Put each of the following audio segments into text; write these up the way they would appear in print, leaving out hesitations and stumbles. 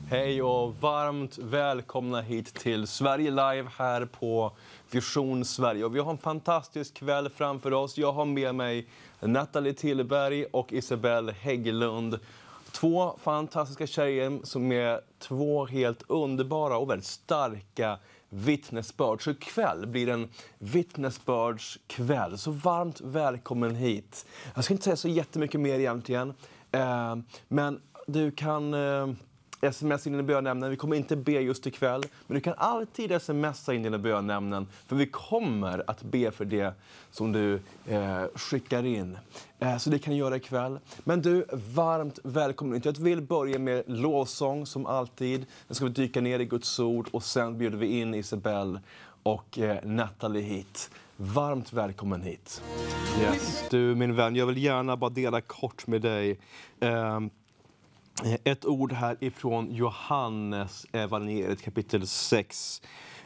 Hej och varmt välkomna hit till Sverige Live här på Vision Sverige. Och vi har en fantastisk kväll framför oss. Jag har med mig Nathalie Tillberg och Isabelle Hägglund. Två fantastiska tjejer som är två helt underbara och väldigt starka vittnesbörd. Så ikväll blir en vittnesbördskväll. Så varmt välkommen hit. Jag ska inte säga så jättemycket mer egentligen. Men du kan sms in dina bönämnen. Vi kommer inte be just ikväll. Men du kan alltid smsa in dina bönämnen. För vi kommer att be för det som du skickar in. Så det kan du göra ikväll. Men du, varmt välkommen. Jag vill börja med lovsång som alltid. Sen ska vi dyka ner i Guds ord. Och sen bjuder vi in Isabelle och Nathalie hit. Varmt välkommen hit. Yes. Du min vän, jag vill gärna bara dela kort med dig. Ett ord här ifrån Johannes evangeliet kapitel 6.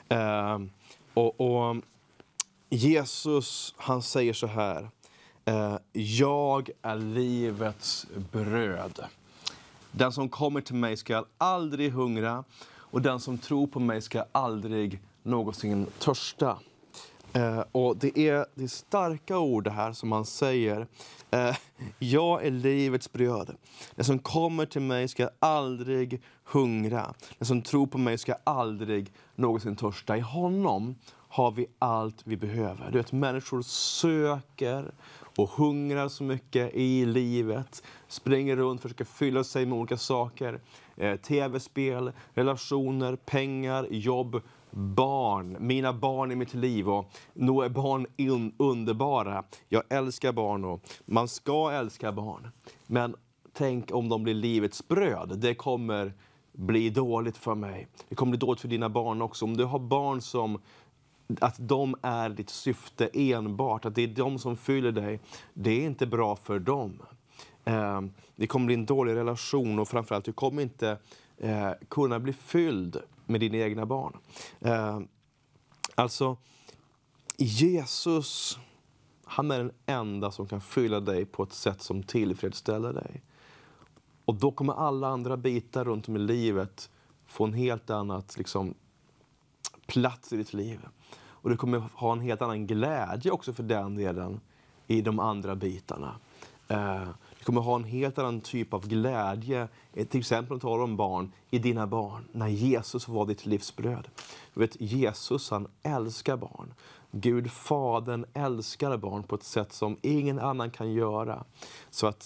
Och Jesus, han säger så här. Jag är livets bröd. Den som kommer till mig ska aldrig hungra. Och den som tror på mig ska aldrig någonsin törsta. Och det är starka ord här som han säger. Jag är livets bröd. Den som kommer till mig ska aldrig hungra. Den som tror på mig ska aldrig någonsin törsta. I honom har vi allt vi behöver. Du vet, människor söker och hungrar så mycket i livet. Springer runt, försöker fylla sig med olika saker. Tv-spel, relationer, pengar, jobb, barn. Mina barn i mitt liv. Och nog är barn underbara. Jag älskar barn och man ska älska barn. Men tänk om de blir livets bröd. Det kommer bli dåligt för mig. Det kommer bli dåligt för dina barn också. Om du har barn som att de är ditt syfte enbart. Att det är de som fyller dig. Det är inte bra för dem. Det kommer bli en dålig relation. Och framförallt du kommer inte kunna bli fylld med dina egna barn. Alltså Jesus, han är den enda som kan fylla dig på ett sätt som tillfredsställer dig. Och då kommer alla andra bitar runt om i livet få en helt annat plats i ditt liv. Och du kommer ha en helt annan glädje också för den delen i de andra bitarna. Du kommer ha en helt annan typ av glädje, till exempel att tala om barn, i dina barn. När Jesus var ditt livsbröd. Du vet, Jesus, han älskar barn. Gud, Fadern, älskar barn på ett sätt som ingen annan kan göra. Så att,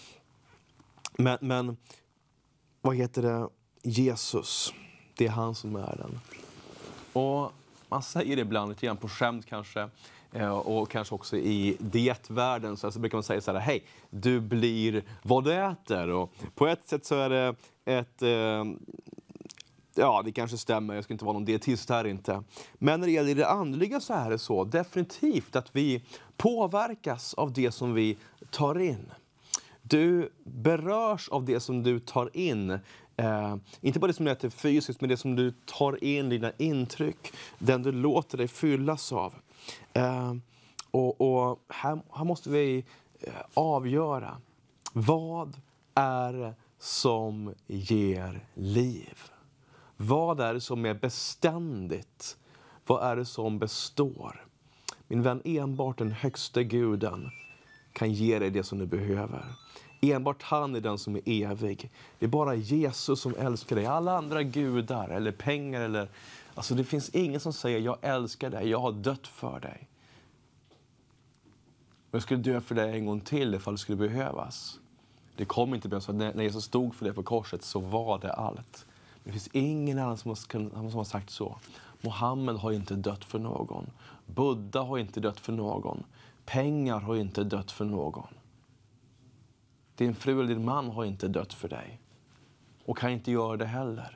men vad heter det? Jesus, det är han som är den. Och man säger det ibland lite grann på skämt kanske. Och kanske också i dietvärlden så brukar man säga så här: hej, du blir vad du äter. Och på ett sätt så är det ja, det kanske stämmer, jag ska inte vara någon dietist här inte. Men när det gäller det andliga så är det så definitivt att vi påverkas av det som vi tar in. Du berörs av det som du tar in. Inte bara det som du äter fysiskt, men det som du tar in, dina intryck. Den du låter dig fyllas av. Och här måste vi avgöra. Vad är det som ger liv? Vad är det som är beständigt? Vad är det som består? Min vän, enbart den högsta guden kan ge dig det som du behöver. Enbart han är den som är evig. Det är bara Jesus som älskar dig. Alla andra gudar eller pengar eller... Alltså det finns ingen som säger jag älskar dig, jag har dött för dig. Jag skulle dö för dig en gång till ifall det skulle behövas. Det kommer inte behövas. När Jesus stod för det på korset så var det allt. Men det finns ingen annan som har sagt så. Mohammed har inte dött för någon. Buddha har inte dött för någon. Pengar har inte dött för någon. Din fru eller din man har inte dött för dig. Och kan inte göra det heller.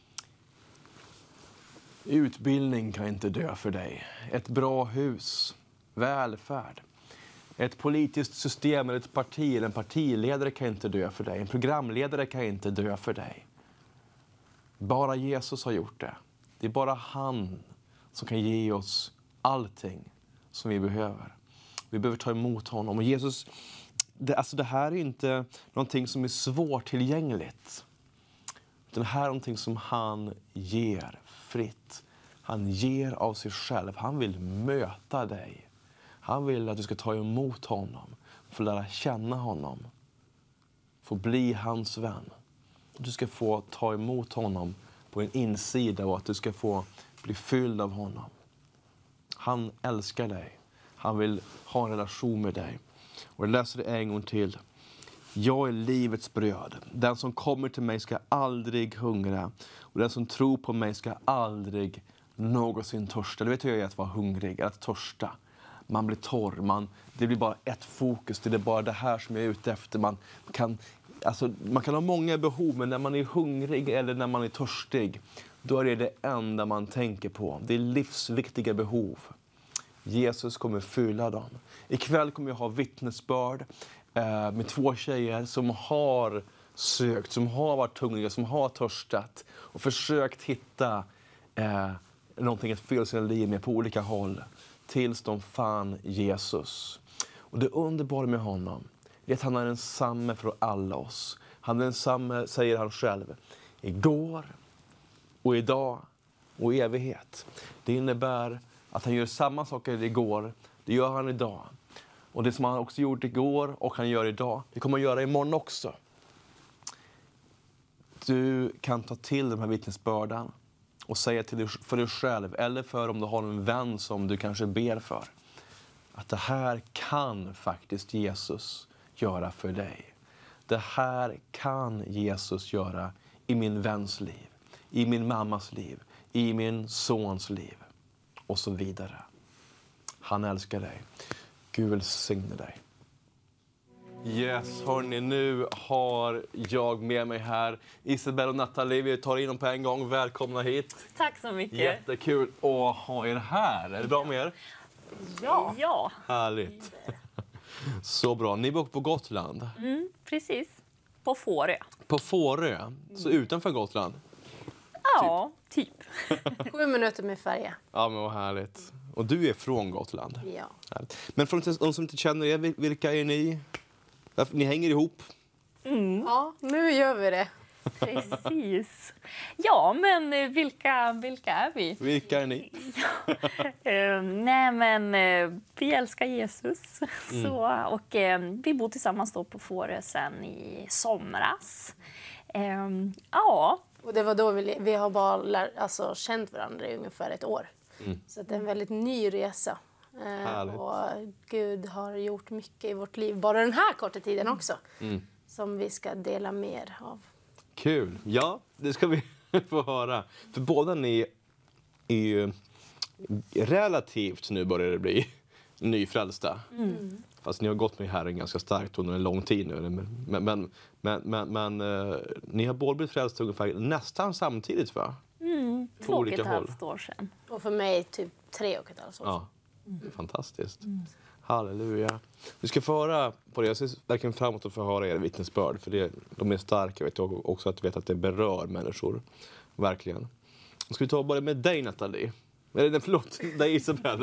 Utbildning kan inte dö för dig. Ett bra hus. Välfärd. Ett politiskt system eller ett parti eller en partiledare kan inte dö för dig. En programledare kan inte dö för dig. Bara Jesus har gjort det. Det är bara han som kan ge oss allting som vi behöver. Vi behöver ta emot honom. Och Jesus, det här är inte någonting som är svårtillgängligt. Utan det här är någonting som han ger fritt. Han ger av sig själv. Han vill möta dig. Han vill att du ska ta emot honom. Få lära känna honom. Få bli hans vän. Du ska få ta emot honom på en insida och att du ska få bli fylld av honom. Han älskar dig. Han vill ha en relation med dig. Och jag läser det en gång till. Jag är livets bröd. Den som kommer till mig ska aldrig hungra. Och den som tror på mig ska aldrig någonsin törsta. Du vet hur jag är att vara hungrig, att törsta. Man blir torr, det blir bara ett fokus. Det är bara det här som jag är ute efter. Man kan ha många behov, men när man är hungrig eller när man är törstig, då är det enda man tänker på. Det är livsviktiga behov. Jesus kommer fylla dem. Ikväll kommer jag ha vittnesbörd med 2 tjejer som har sökt, som har varit hungriga, som har törstat och försökt hitta någonting att fylla sina liv med på olika håll tills de fann Jesus. Och det underbara med honom är att han är densamme för alla oss. Han är densamme, säger han själv, igår och idag och i evighet. Det innebär att han gör samma saker igår, det gör han idag. Och det som han också gjort igår och han gör idag, det kommer han göra imorgon också. Du kan ta till de här vittnesbörden och säga till dig, för dig själv eller för om du har en vän som du kanske ber för. Att det här kan faktiskt Jesus göra för dig. Det här kan Jesus göra i min väns liv, i min mammas liv, i min sons liv och så vidare. Han älskar dig. Gud välsigne dig. Yes, hörni, nu har jag med mig här Isabel och Nathalie. Vi tar in dem på en gång. Välkomna hit. Tack så mycket. Jättekul att ha er här. Är det bra med er? Ja. Härligt. Så bra. Ni bor på Gotland. Precis. På Fårö. På Fårö? Så utanför Gotland? Ja, typ. 7 minuter med färja. Ja, men vad härligt. Och du är från Gotland? Ja. Härligt. Men för de som inte känner er, vilka är ni? Ni hänger ihop? Ja, nu gör vi det. Precis. Ja, men vilka är vi? Vilka är ni? Nej, men vi älskar Jesus. Så, och vi bor tillsammans då på Fårö sedan i somras. Ja. Och det var då vi har bara känt varandra i ungefär 1 år. Så det är en väldigt ny resa. Och Gud har gjort mycket i vårt liv, bara den här korta tiden också. Som vi ska dela mer av. Kul. Ja, det ska vi få höra. För båda ni är ju relativt, nu börjar det bli, nyfrälsta. Fast ni har gått med Herren ganska starkt under en lång tid nu. Men ni har båda blivit frälsta ungefär nästan samtidigt, va? 2,5 år sedan. Och för mig typ 3,5 år sedan. Ja, fantastiskt. Halleluja. Vi ska få höra på det. Jag ser verkligen fram emot att få höra er vittnesbörd. För de är starka. Vet jag också att vet att det berör människor. Verkligen. Ska vi ta bara med dig, Nathalie? Eller förlåt, dig Isabel.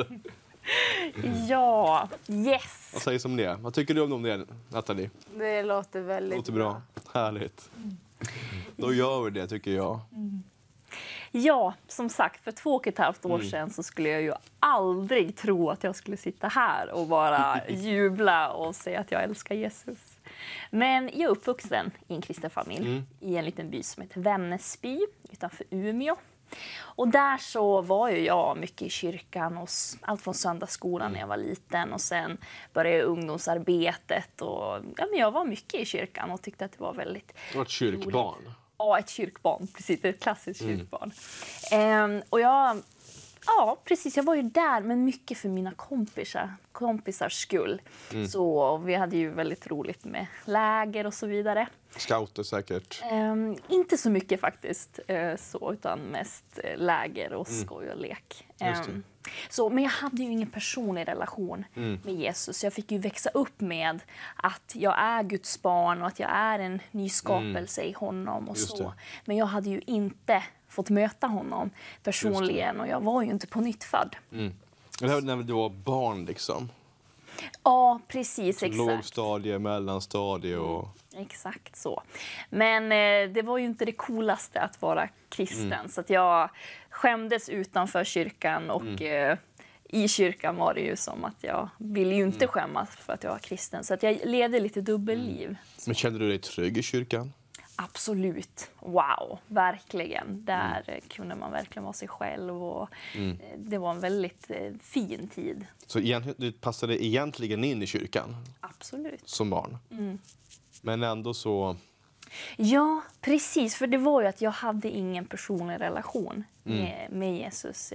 Ja, yes. Vad säger som det? Vad tycker du om det, Nathalie? Det låter väldigt låter bra. Härligt. Då gör vi det, tycker jag. Ja, som sagt, för 2,5 år sedan så skulle jag ju aldrig tro att jag skulle sitta här och bara jubla och säga att jag älskar Jesus. Men jag är uppvuxen i en kristen familj i en liten by som heter Vännäsby utanför Umeå. Och där så var ju jag mycket i kyrkan, och allt från söndagsskolan när jag var liten, och sen började jag ungdomsarbetet. Och, ja, men jag var mycket i kyrkan och tyckte att det var väldigt roligt. Du var ett kyrkbarn. Ja, ett kyrkbarn, precis, ett klassiskt kyrkbarn. Och jag var ju där, men mycket för mina kompisars skull. Så vi hade ju väldigt roligt med läger och så vidare. Scouter säkert. Inte så mycket faktiskt, utan mest läger och skoj och lek. Men jag hade ju ingen personlig relation med Jesus. Jag fick ju växa upp med att jag är Guds barn och att jag är en ny skapelse i honom och så. Men jag hade ju inte fått möta honom personligen, och jag var ju inte på nytt född. Det här när du var barn liksom? Ja, precis, exakt. Lågstadie, mellanstadie och... Exakt så. Men det var ju inte det coolaste att vara kristen. Så att jag skämdes utanför kyrkan och i kyrkan var det ju som att jag ville ju inte skämmas för att jag var kristen. Så att jag levde lite dubbelliv. Men kände du dig trygg i kyrkan? Absolut. Wow, verkligen. Där kunde man verkligen vara sig själv och det var en väldigt fin tid. Så du passade egentligen in i kyrkan? Absolut. Som barn? Men ändå så... Ja, precis. För det var ju att jag hade ingen personlig relation med Jesus.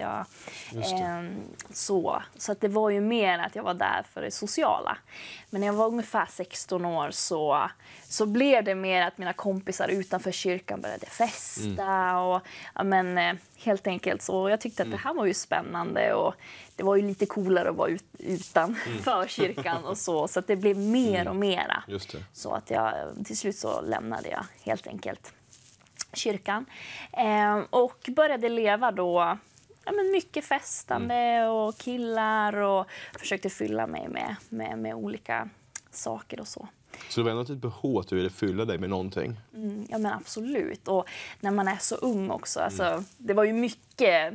Så att det var ju mer att jag var där för det sociala. Men när jag var ungefär 16 år så blev det mer att mina kompisar utanför kyrkan började festa. Och, helt enkelt så. Jag tyckte att det här var ju spännande och det var ju lite coolare att vara utanför kyrkan och så. Så att det blev mer och mera. Just det. Så att till slut så lämnade jag helt enkelt kyrkan. Och började leva då mycket festande och killar och försökte fylla mig med olika saker och så. Så det var ändå ett behov att du ville fylla dig med någonting? Ja, men absolut. Och när man är så ung också. Alltså, det var ju mycket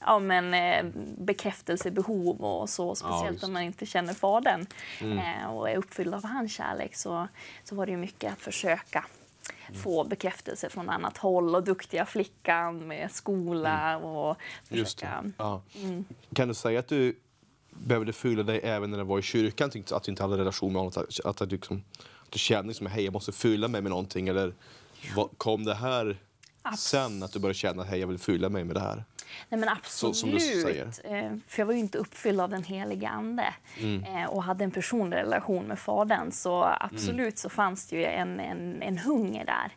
bekräftelsebehov och så. Speciellt om man inte känner fadern och är uppfylld av hans kärlek. Så var det ju mycket att försöka få bekräftelse från annat håll. Och duktiga flickan med skola och försöka... Just det. Ja. Kan du säga att du behövde fylla dig även när du var i kyrkan? Att du inte hade relation med honom? Att du kände liksom, hej, jag måste fylla mig med någonting? Eller kom det här sen att du började känna, hej, jag vill fylla mig med det här? Nej, men absolut. Som du säger. För jag var ju inte uppfylld av den heliga ande och hade en personlig relation med fadern. Så absolut så fanns det ju en hunger där.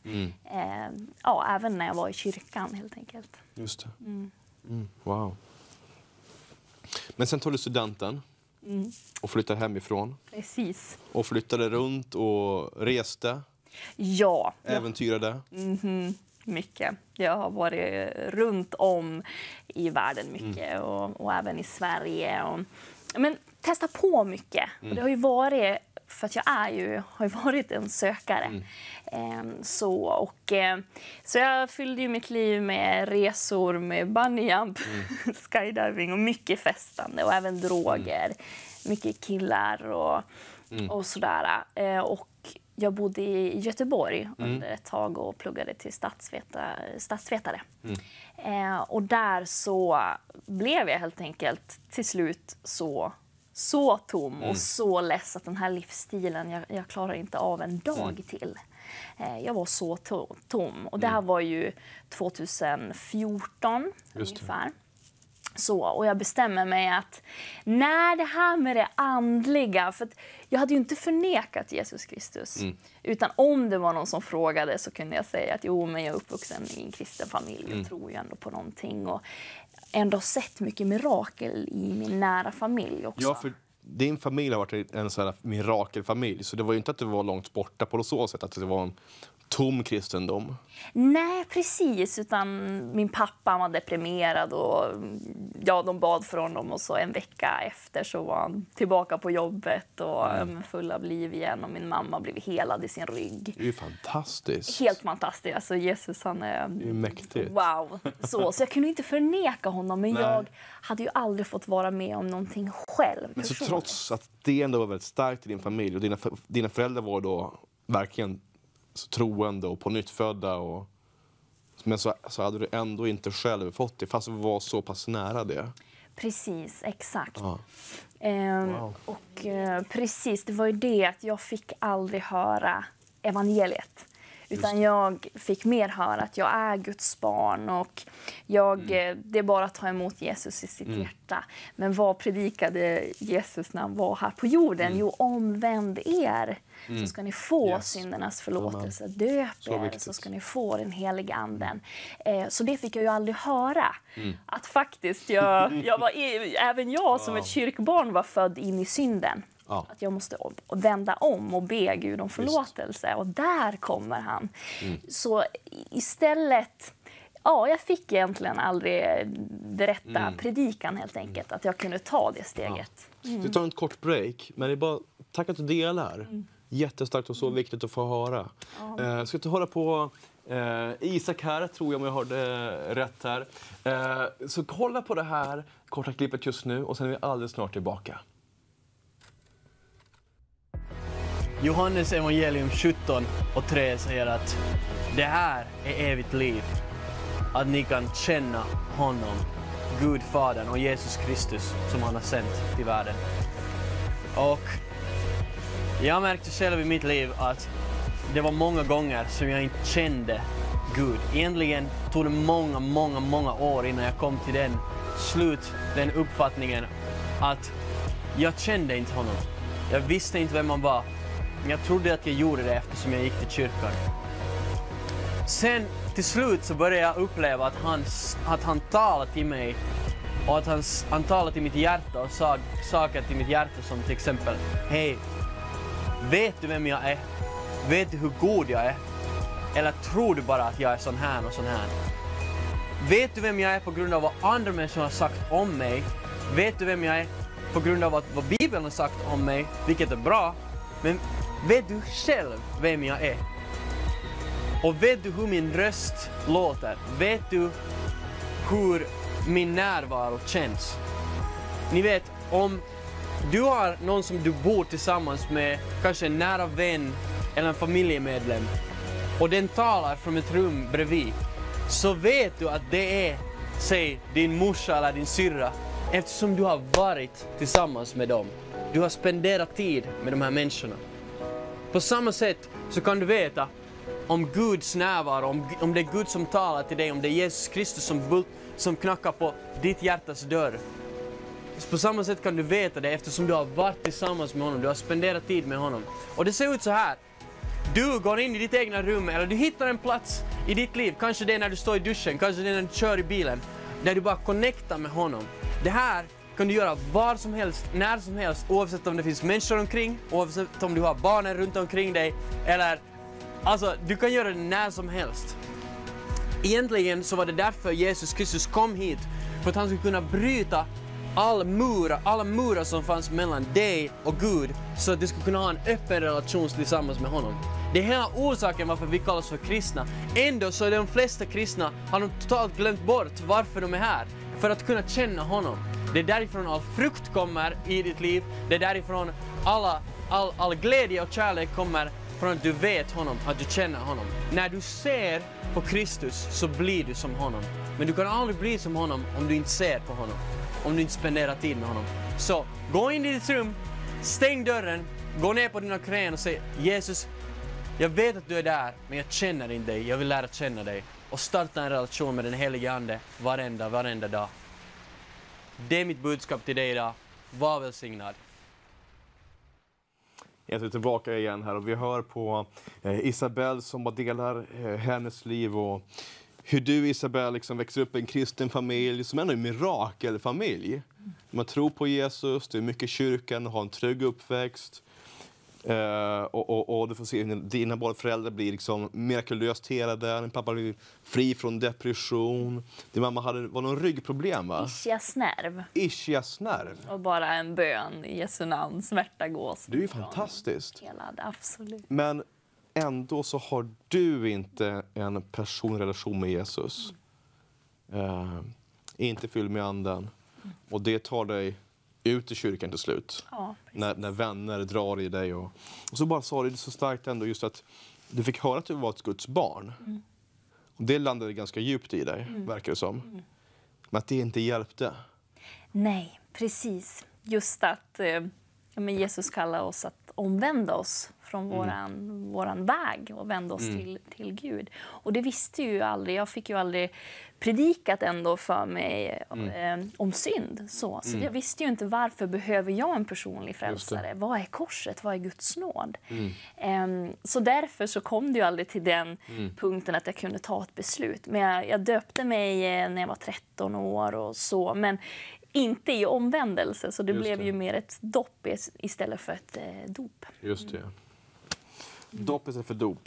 Även när jag var i kyrkan helt enkelt. Just det. Wow. Men sen tog du studenten och flyttade hemifrån. Precis. Och flyttade runt och reste. Ja. Äventyrade. Mycket. Jag har varit runt om i världen mycket och även i Sverige. Men testa på mycket. Och det har ju varit, för att jag har ju varit en sökare. Så jag fyllde ju mitt liv med resor, med bungyjump, skydiving och mycket festande och även droger. Mycket killar och sådär. Och jag bodde i Göteborg under ett tag och pluggade till statsvetare. Och där så blev jag helt enkelt till slut så tom och så less att den här livsstilen, jag klarar inte av en dag till. Jag var så tom. Och det här var ju 2014 ungefär. Och jag bestämmer mig att när det här med det andliga, för att jag hade ju inte förnekat Jesus Kristus, utan om det var någon som frågade så kunde jag säga att men jag är uppvuxen i en kristen familj och tror ju ändå på någonting och ändå sett mycket mirakel i min nära familj också. Ja, för din familj har varit en sån här mirakelfamilj, så det var ju inte att det var långt borta på så sätt att det var en tom kristendom. Nej, precis. Utan min pappa var deprimerad och de bad för honom och så en vecka efter så var han tillbaka på jobbet och full av liv igen och min mamma blev helad i sin rygg. Det är ju fantastiskt. Helt fantastiskt. Alltså Jesus, han är... Det är mäktigt. Wow. Så jag kunde inte förneka honom, men jag hade ju aldrig fått vara med om någonting själv. Men så trots att det ändå var väldigt starkt i din familj och dina föräldrar var då verkligen så troende och på nyttfödda men så hade du ändå inte själv fått det fast du var så pass nära det. Precis, exakt. Ja. Wow. Och precis, det var ju det att jag fick aldrig höra evangeliet. Utan jag fick mer höra att jag är Guds barn och det är bara att ta emot Jesus i sitt hjärta. Men vad predikade Jesus när han var här på jorden? Jo, omvänd er så ska ni få syndernas förlåtelse. Döp er så ska ni få den heliga anden. Så det fick jag ju aldrig höra. Att faktiskt, även jag som ett kyrkbarn var född in i synden. Ja. Att jag måste vända om och be Gud om förlåtelse. Och där kommer han. Så istället Ja, jag fick egentligen aldrig det rätta predikan helt enkelt. Att jag kunde ta det steget. Vi tar en kort break, men det är bara tack att du delar. Jättestarkt och så viktigt att få höra. Ska du höra på Isak här, tror jag om jag hörde rätt här. Så kolla på det här korta klippet just nu och sen är vi alldeles snart tillbaka. Johannes evangelium 17:3 säger att det här är evigt liv. Att ni kan känna honom, Gud Fadern och Jesus Kristus som han har sänt till världen. Och jag märkte själv i mitt liv att det var många gånger som jag inte kände Gud. Egentligen tog det många år innan jag kom till den uppfattningen att jag kände inte honom. Jag visste inte vem han var. Jag trodde att jag gjorde det eftersom jag gick till kyrkan. Sen till slut så började jag uppleva att han talade till mig och att han talade till mitt hjärta och sa saker till mitt hjärta som till exempel: hej, vet du vem jag är? Vet du hur god jag är? Eller tror du bara att jag är sån här och sån här? Vet du vem jag är på grund av vad andra människor har sagt om mig? Vet du vem jag är på grund av vad Bibeln har sagt om mig? Vilket är bra. Men vet du själv vem jag är? Och vet du hur min röst låter? Vet du hur min närvaro känns? Ni vet, om du har någon som du bor tillsammans med, kanske en nära vän eller en familjemedlem, och den talar från ett rum bredvid, så vet du att det är, säg, din morsa eller din syrra, eftersom du har varit tillsammans med dem. Du har spenderat tid med de här människorna. På samma sätt så kan du veta om Guds närvaro, om det är Gud som talar till dig, om det är Jesus Kristus som knackar på ditt hjärtas dörr. På samma sätt kan du veta det eftersom du har varit tillsammans med honom, du har spenderat tid med honom. Och det ser ut så här. Du går in i ditt egna rum eller du hittar en plats i ditt liv, kanske det är när du står i duschen, kanske det är när du kör i bilen, där du bara connectar med honom. Det här kan du göra var som helst, när som helst, oavsett om det finns människor omkring, oavsett om du har barnen runt omkring dig, eller alltså, du kan göra det när som helst. Egentligen så var det därför Jesus Kristus kom hit, för att han skulle kunna bryta alla murar som fanns mellan dig och Gud, så att du skulle kunna ha en öppen relation tillsammans med honom. Det är hela orsaken varför vi kallas för kristna. Ändå så är de flesta kristna, har de totalt glömt bort varför de är här. För att kunna känna honom. Det är därifrån all frukt kommer i ditt liv. Det är därifrån all glädje och kärlek kommer, från att du vet honom, att du känner honom. När du ser på Kristus så blir du som honom. Men du kan aldrig bli som honom om du inte ser på honom. Om du inte spenderar tid med honom. Så gå in i ditt rum, stäng dörren, gå ner på dina knän och säg: Jesus, jag vet att du är där, men jag känner inte dig. Jag vill lära känna dig. Och starta en relation med den helige Ande varenda dag. Det är mitt budskap till dig idag. Var välsignad. Jag är tillbaka igen här och vi hör på Isabelle som bara delar hennes liv och hur du, Isabelle, liksom växer upp i en kristen familj som ändå är en mirakelfamilj. Man tror på Jesus, du är mycket i kyrkan och har en trygg uppväxt. Och du får se hur dina båda föräldrar blir liksom mirakulöst helade. Din pappa blir fri från depression. Din mamma var någon ryggproblem, va? Ischiasnerv. Och bara en bön i Jesu namn, smärta gås. Det är ju fantastiskt. Helad, absolut. Men ändå så har du inte en personrelation med Jesus. Inte fylld med anden. Och det tar dig ut i kyrkan till slut. Ja, när vänner drar i dig. Och så bara sa du så starkt ändå just att du fick höra att du var ett Guds barn. Och det landade ganska djupt i dig, verkar det som. Men att det inte hjälpte. Nej, precis. Just att Jesus kallar oss att omvända oss från våran väg och vända oss till Gud. Och det visste ju aldrig. Jag fick ju aldrig predikat ändå för mig om synd. Så jag visste ju inte varför behöver jag en personlig frälsare. Vad är korset? Vad är Guds nåd? Så därför så kom det ju aldrig till den punkten att jag kunde ta ett beslut. Men jag döpte mig när jag var 13 år och så. Men inte i omvändelse, så det blev ju mer ett dopp istället för ett dop. Just det. Dopp istället för dop.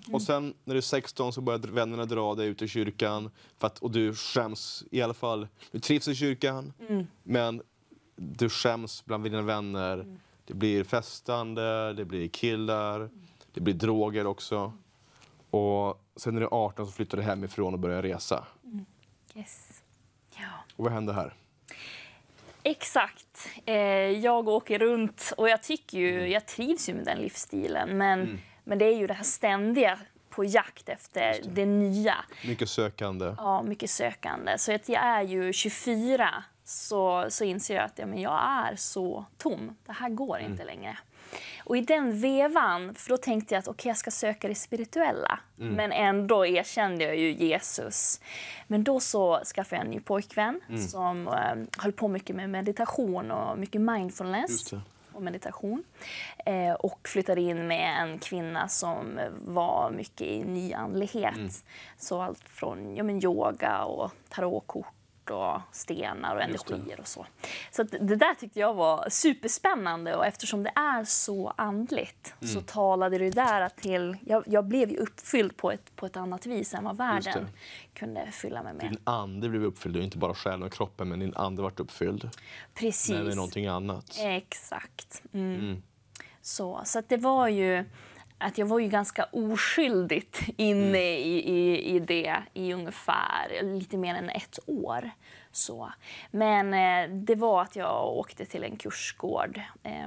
Och sen när du är 16 så börjar vännerna dra dig ut i kyrkan. Och du skäms i alla fall. Du trivs i kyrkan, men du skäms bland dina vänner. Det blir festande, det blir killar, det blir droger också. Och sen när du är 18 så flyttar du hemifrån och börjar resa. Yes. Ja. Och vad händer här? Exakt. Jag åker runt och jag trivs ju med den livsstilen. Men det är ju det här ständiga på jakt efter det nya. Mycket sökande. Ja, mycket sökande. Så att jag är ju 24 så inser jag att jag är så tom. Det här går inte längre. Och i den vevan, för då tänkte jag att jag ska söka det spirituella. Men ändå erkände jag ju Jesus. Men då så skaffade jag en ny pojkvän som höll på mycket med meditation och mycket mindfulness och meditation. Och flyttade in med en kvinna som var mycket i nyandlighet. Så allt från yoga och tarotkort och stenar och energier och så. Så det där tyckte jag var superspännande, och eftersom det är så andligt så talade det där till... Jag blev ju uppfylld på ett annat vis än vad världen kunde fylla mig med. Din ande blev uppfylld, inte bara själen och kroppen, men din ande vart uppfylld. Precis. Men det är någonting annat. Exakt. Så att det var ju... Att jag var ju ganska oskyldigt inne i det i ungefär lite mer än 1 år. Så. Men det var att jag åkte till en kursgård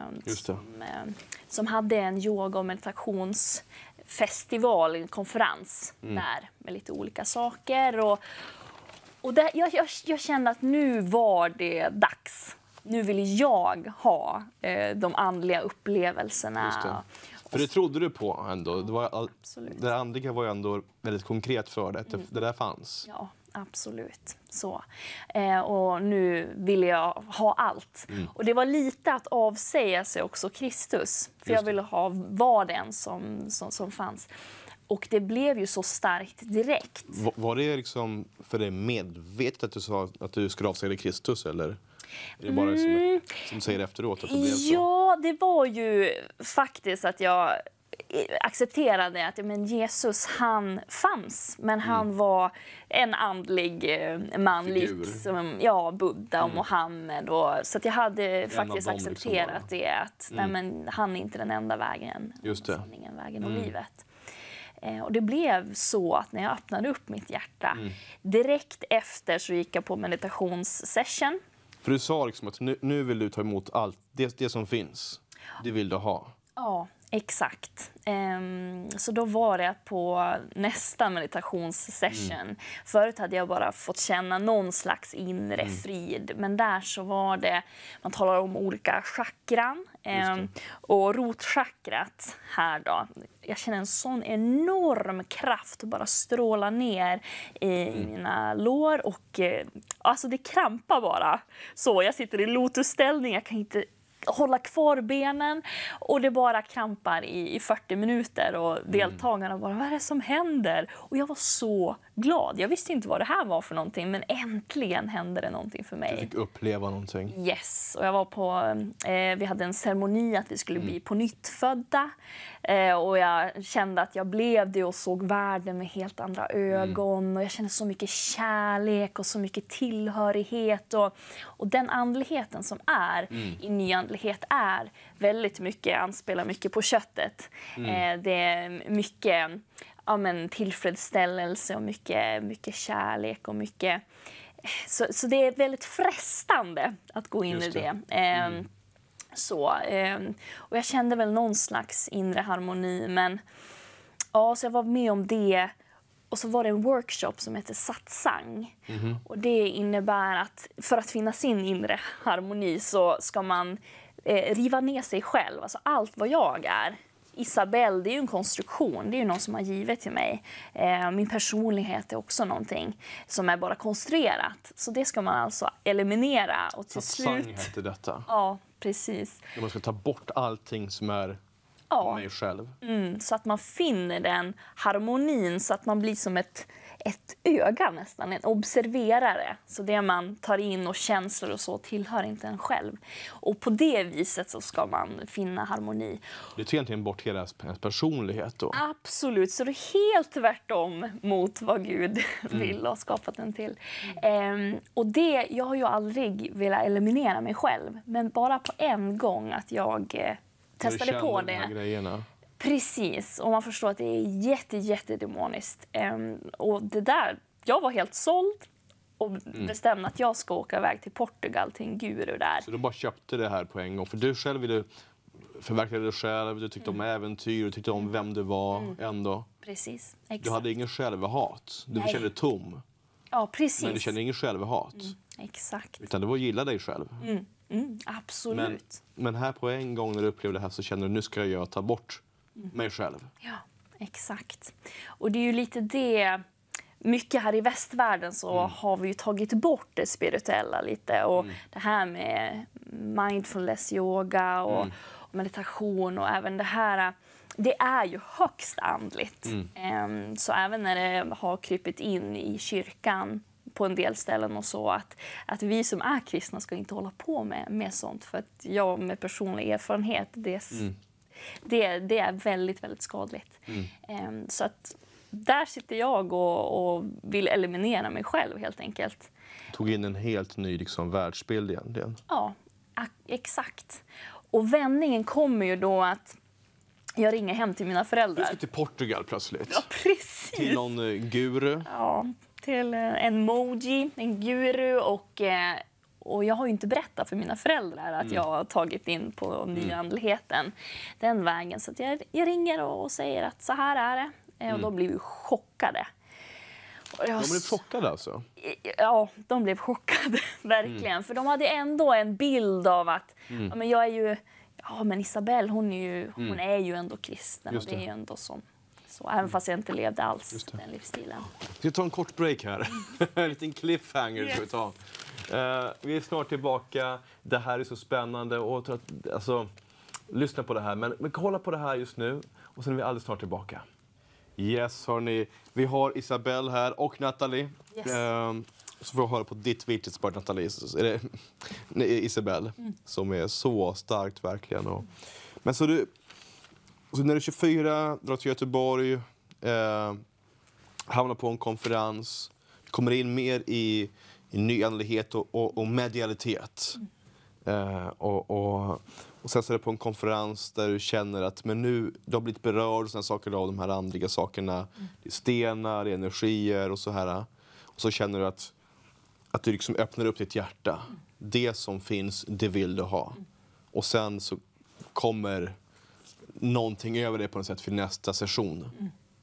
som hade en yoga- och meditationsfestival, en konferens där med lite olika saker. Och där, jag kände att nu var det dags. Nu vill jag ha de andliga upplevelserna. För det trodde du på ändå. Absolut. Det andliga var ju ändå väldigt konkret för dig. Det där fanns. Ja, absolut. Så. Och nu vill jag ha allt. Och det var lite att avsäga sig också Kristus. För jag ville vara den som fanns. Och det blev ju så starkt direkt. Var det liksom för dig medvetet att du sa att du skulle avsäga dig Kristus, eller? Är det bara som säger efteråt att det blev så? Ja, det var ju faktiskt att jag accepterade att Jesus, han fanns. Men han var en andlig man, liksom Buddha och Mohammed. Så att jag hade faktiskt accepterat det. Att han är inte den enda vägen. Sanningen, vägen och livet. Och det blev så att när jag öppnade upp mitt hjärta, direkt efter så gick jag på meditationssession. För du sa liksom att nu vill du ta emot allt, det som finns. Det vill du ha. Ja, exakt. Så då var det på nästa meditationssession. Förut hade jag bara fått känna någon slags inre frid. Men där så var det, man talar om olika chakran. Och rotchakrat här då. Jag känner en sån enorm kraft att bara stråla ner i mina lår. Och alltså det krampar bara. Så jag sitter i lotusställning, jag kan inte hålla kvar benen och det bara krampar i 40 minuter och deltagarna bara, vad är det som händer? Och jag var så glad. Jag visste inte vad det här var för någonting, men äntligen hände det någonting för mig. Du fick uppleva någonting. Yes, och jag var på, vi hade en ceremoni att vi skulle bli på nytt födda. Och jag kände att jag blev det och såg världen med helt andra ögon. Och jag kände så mycket kärlek och så mycket tillhörighet. Och den andligheten som är i nyandlighet är väldigt mycket, anspelar mycket på köttet. Det är mycket tillfredsställelse och mycket kärlek och mycket... Så det är väldigt frestande att gå in i det. Och jag kände väl någon slags inre harmoni, men så jag var med om det. Och så var det en workshop som heter satsang. Och det innebär att för att finna sin inre harmoni så ska man riva ner sig själv, alltså allt vad jag är. Isabelle, det är ju en konstruktion, det är ju någon som har givit till mig. Min personlighet är också någonting som är bara konstruerat. Så det ska man alltså eliminera och till satsang slut... heter detta. Ja, precis. Man ska ta bort allting som är mig själv. Så att man finner den harmonin, så att man blir som ett ett öga nästan, en observerare. Så det man tar in och känslor och så tillhör inte en själv. Och på det viset så ska man finna harmoni. Det tar egentligen bort hela ens personlighet då. Absolut, så det är helt tvärtom mot vad Gud vill och har skapat den till. Och det, jag har ju aldrig velat eliminera mig själv, men bara på en gång att jag testade på det. Grejerna. Precis, och man förstår att det är jättedemoniskt. Och det där, jag var helt såld och bestämde att jag ska åka iväg till Portugal till en guru där. Så du bara köpte det här på en gång? För du själv ville förverkliga dig själv, du tyckte om äventyr, du tyckte om vem du var ändå. Precis, exakt. Du hade ingen självhat, du kände dig tom. Ja, precis. Men du kände ingen självhat. Exakt. Utan det var att gilla dig själv. Absolut. Men här på en gång när du upplevde det här så känner du nu ska jag ta bort mig själv. Ja, exakt. Och det är ju lite det, mycket här i västvärlden så har vi ju tagit bort det spirituella lite. Och det här med mindfulness yoga och meditation och även det här, det är ju högst andligt. Så även när det har krypit in i kyrkan på en del ställen och så, att vi som är kristna ska inte hålla på med sånt. För att jag med personlig erfarenhet, det är väldigt, väldigt skadligt. Så att där sitter jag och vill eliminera mig själv helt enkelt. Tog in en helt ny liksom, världsbild egentligen. Ja, exakt. Och vändningen kommer ju då att jag ringer hem till mina föräldrar. Du ska till Portugal plötsligt. Ja, precis. Till någon guru. Ja, till en moji, en guru. Och jag har ju inte berättat för mina föräldrar att jag har tagit in på nyandligheten den vägen. Så att jag ringer och säger att så här är det. Och de blev ju chockade. Och De blev chockade alltså? Ja, de blev chockade, verkligen. För de hade ändå en bild av att ja, men jag är ju... Ja, men Isabelle, hon är ju ändå kristen. Och det är ju ändå så, även fast jag inte levde alls den livsstilen. Ska vi ta en kort break här? En liten cliffhanger ska vi ta. Vi är snart tillbaka. Det här är så spännande. Och alltså, lyssna på det här. Men kolla på det här just nu. Och sen är vi alldeles snart tillbaka. Yes, hörni. Vi har Isabelle här och Nathalie. Yes. Så får jag höra på ditt vittnesbörd, Nathalie. Isabelle. Som är så starkt verkligen. Men så när du är 24, drar till Göteborg. Hamnar på en konferens. Kommer in mer i nyandlighet och medialitet. Och sen så är det på en konferens där du känner att men nu, du har blivit berörd och såna saker av de här andliga sakerna. Det är stenar, det är energier och så här. Och så känner du att du liksom öppnar upp ditt hjärta. Det som finns, det vill du ha. Och sen så kommer någonting över dig på något sätt för nästa session.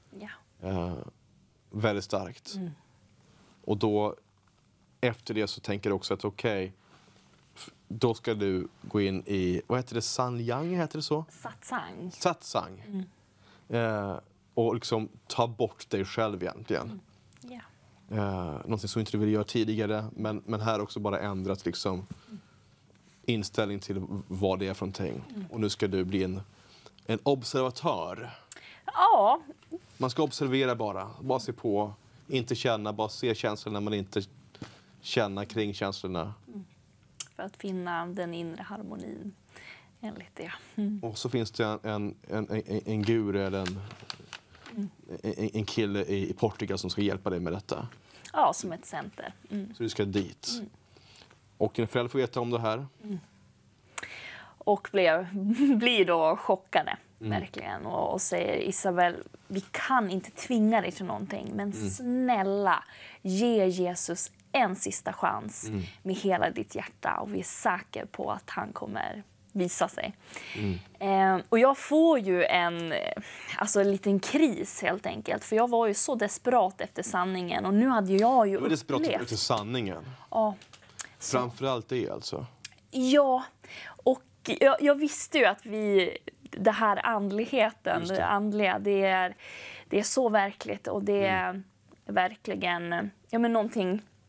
Väldigt starkt. Och då efter det så tänker du också att okej, då ska du gå in i, vad heter det, Sanyang, heter det så? Satsang. Och liksom ta bort dig själv egentligen. Någonting som inte du ville göra tidigare, men här också bara ändrat liksom inställning till vad det är för någonting. Och nu ska du bli en observatör. Ja. Man ska observera bara se på, inte känna, bara se känslorna men inte känna kring känslorna. För att finna den inre harmonin enligt det. Och så finns det en guru eller en kille i Portugal som ska hjälpa dig med detta. Ja, som ett center. Så du ska dit. Och dina föräldrar får veta om det här. Och blir då chockade, verkligen. Och säger, Isabelle, vi kan inte tvinga dig till någonting. Men snälla, ge Jesus en sista chans med hela ditt hjärta. Och vi är säkra på att han kommer visa sig. Och jag får ju en liten kris helt enkelt. För jag var ju så desperat efter sanningen. Och nu hade jag ju upplevt... desperat efter sanningen? Ja. Framförallt det alltså? Ja, och jag visste ju att det här andligheten, det andliga, det är så verkligt. Och det är verkligen någonting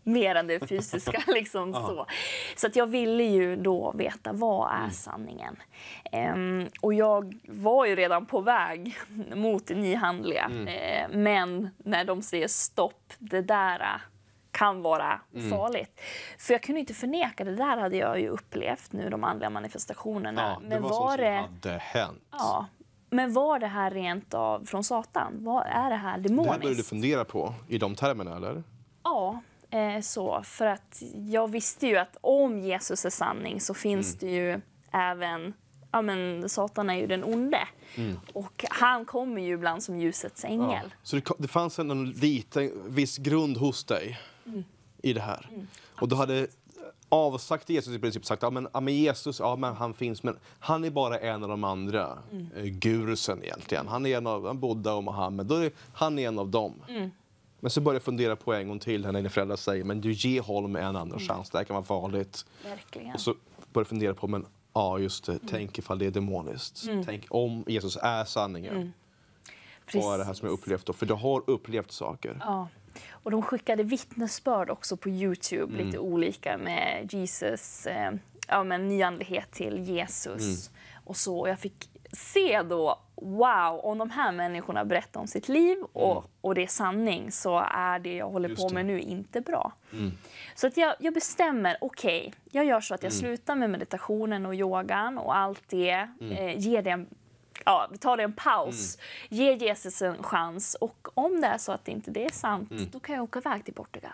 mer än det fysiska. Liksom så att jag ville ju då veta vad är sanningen. Och jag var ju redan på väg mot det nyhandliga. Men när de säger stopp, det där kan vara farligt. För jag kunde inte förneka, det där hade jag ju upplevt nu, de andliga manifestationerna. Ja, det var som hade hänt. Ja, men var det här rent av från Satan? Vad är det här demoniskt? Det här började du fundera på i de termerna, eller? Ja, så. För att jag visste ju att om Jesus är sanning så finns det ju även... Ja, men Satan är ju den onde. Och han kommer ju ibland som ljusets ängel. Ja. Så det fanns en viss grund hos dig i det här. Och du hade avsagt Jesus i princip, sagt men Jesus, men han finns, men han är bara en av de andra gurusen egentligen. Han är en av Buddha och Mohammed, han är en av dem. Men så började jag fundera på en gång till när dina föräldrar säger, men du ger honom en annan chans, det här kan vara farligt. Verkligen. Och så började jag fundera på, men just det, tänk ifall det är demoniskt. Tänk om Jesus är sanningen. Vad är det här som jag upplevt då? För du har upplevt saker. Ja. Och de skickade vittnesbörd också på YouTube, lite olika med Jesus, nyandlighet till Jesus och så. Och jag fick se då, wow, om de här människorna berättar om sitt liv och det är sanning, så är det jag håller på med nu inte bra. Så att jag bestämmer, okej, jag gör så att jag slutar med meditationen och yogan och allt det, ger det vi tar det en paus, ge Jesus en chans, och om det är så att inte det är sant, då kan jag åka iväg till Portugal.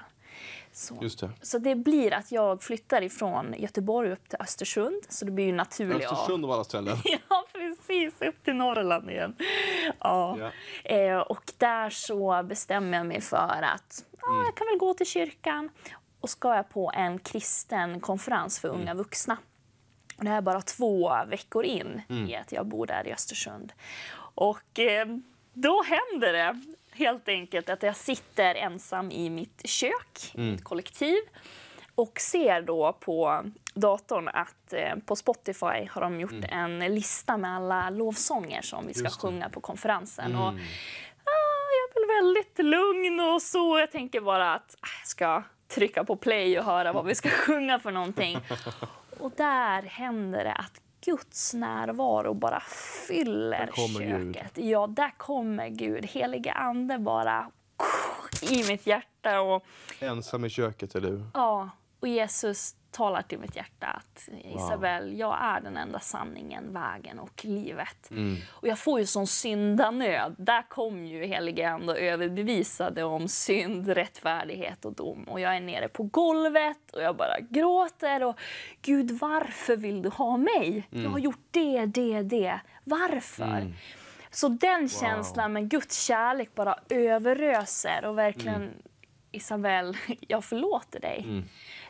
Så det blir att jag flyttar ifrån Göteborg upp till Östersund, så det blir ju naturligt. Östersund av alla ställen. Ja, precis, upp till Norrland igen. Ja. Och där så bestämmer jag mig för att jag kan väl gå till kyrkan, och ska jag på en kristen konferens för unga vuxna. Och det här är bara 2 veckor in i att jag bor där i Östersund. Och då händer det helt enkelt att jag sitter ensam i mitt kök, i ett kollektiv, och ser då på datorn att på Spotify har de gjort en lista med alla lovsånger som vi ska sjunga på konferensen. Och jag är väl väldigt lugn och så. Jag tänker bara att jag ska trycka på play och höra vad vi ska sjunga för någonting. Och där händer det att Guds närvaro bara fyller köket. Gud. Ja, där kommer Gud. Helige ande bara i mitt hjärta. Och, ensam i köket är du. Ja, och Jesus talar till mitt hjärta att Isabel, jag är den enda sanningen, vägen och livet. Och jag får ju sån syndanöd. Där kom ju helige ande och överbevisade om synd, rättfärdighet och dom. Och jag är nere på golvet och jag bara gråter. Och Gud, varför vill du ha mig? Jag har gjort det. Varför? Så den känslan med Guds kärlek bara överöser och verkligen, Isabel, jag förlåter dig.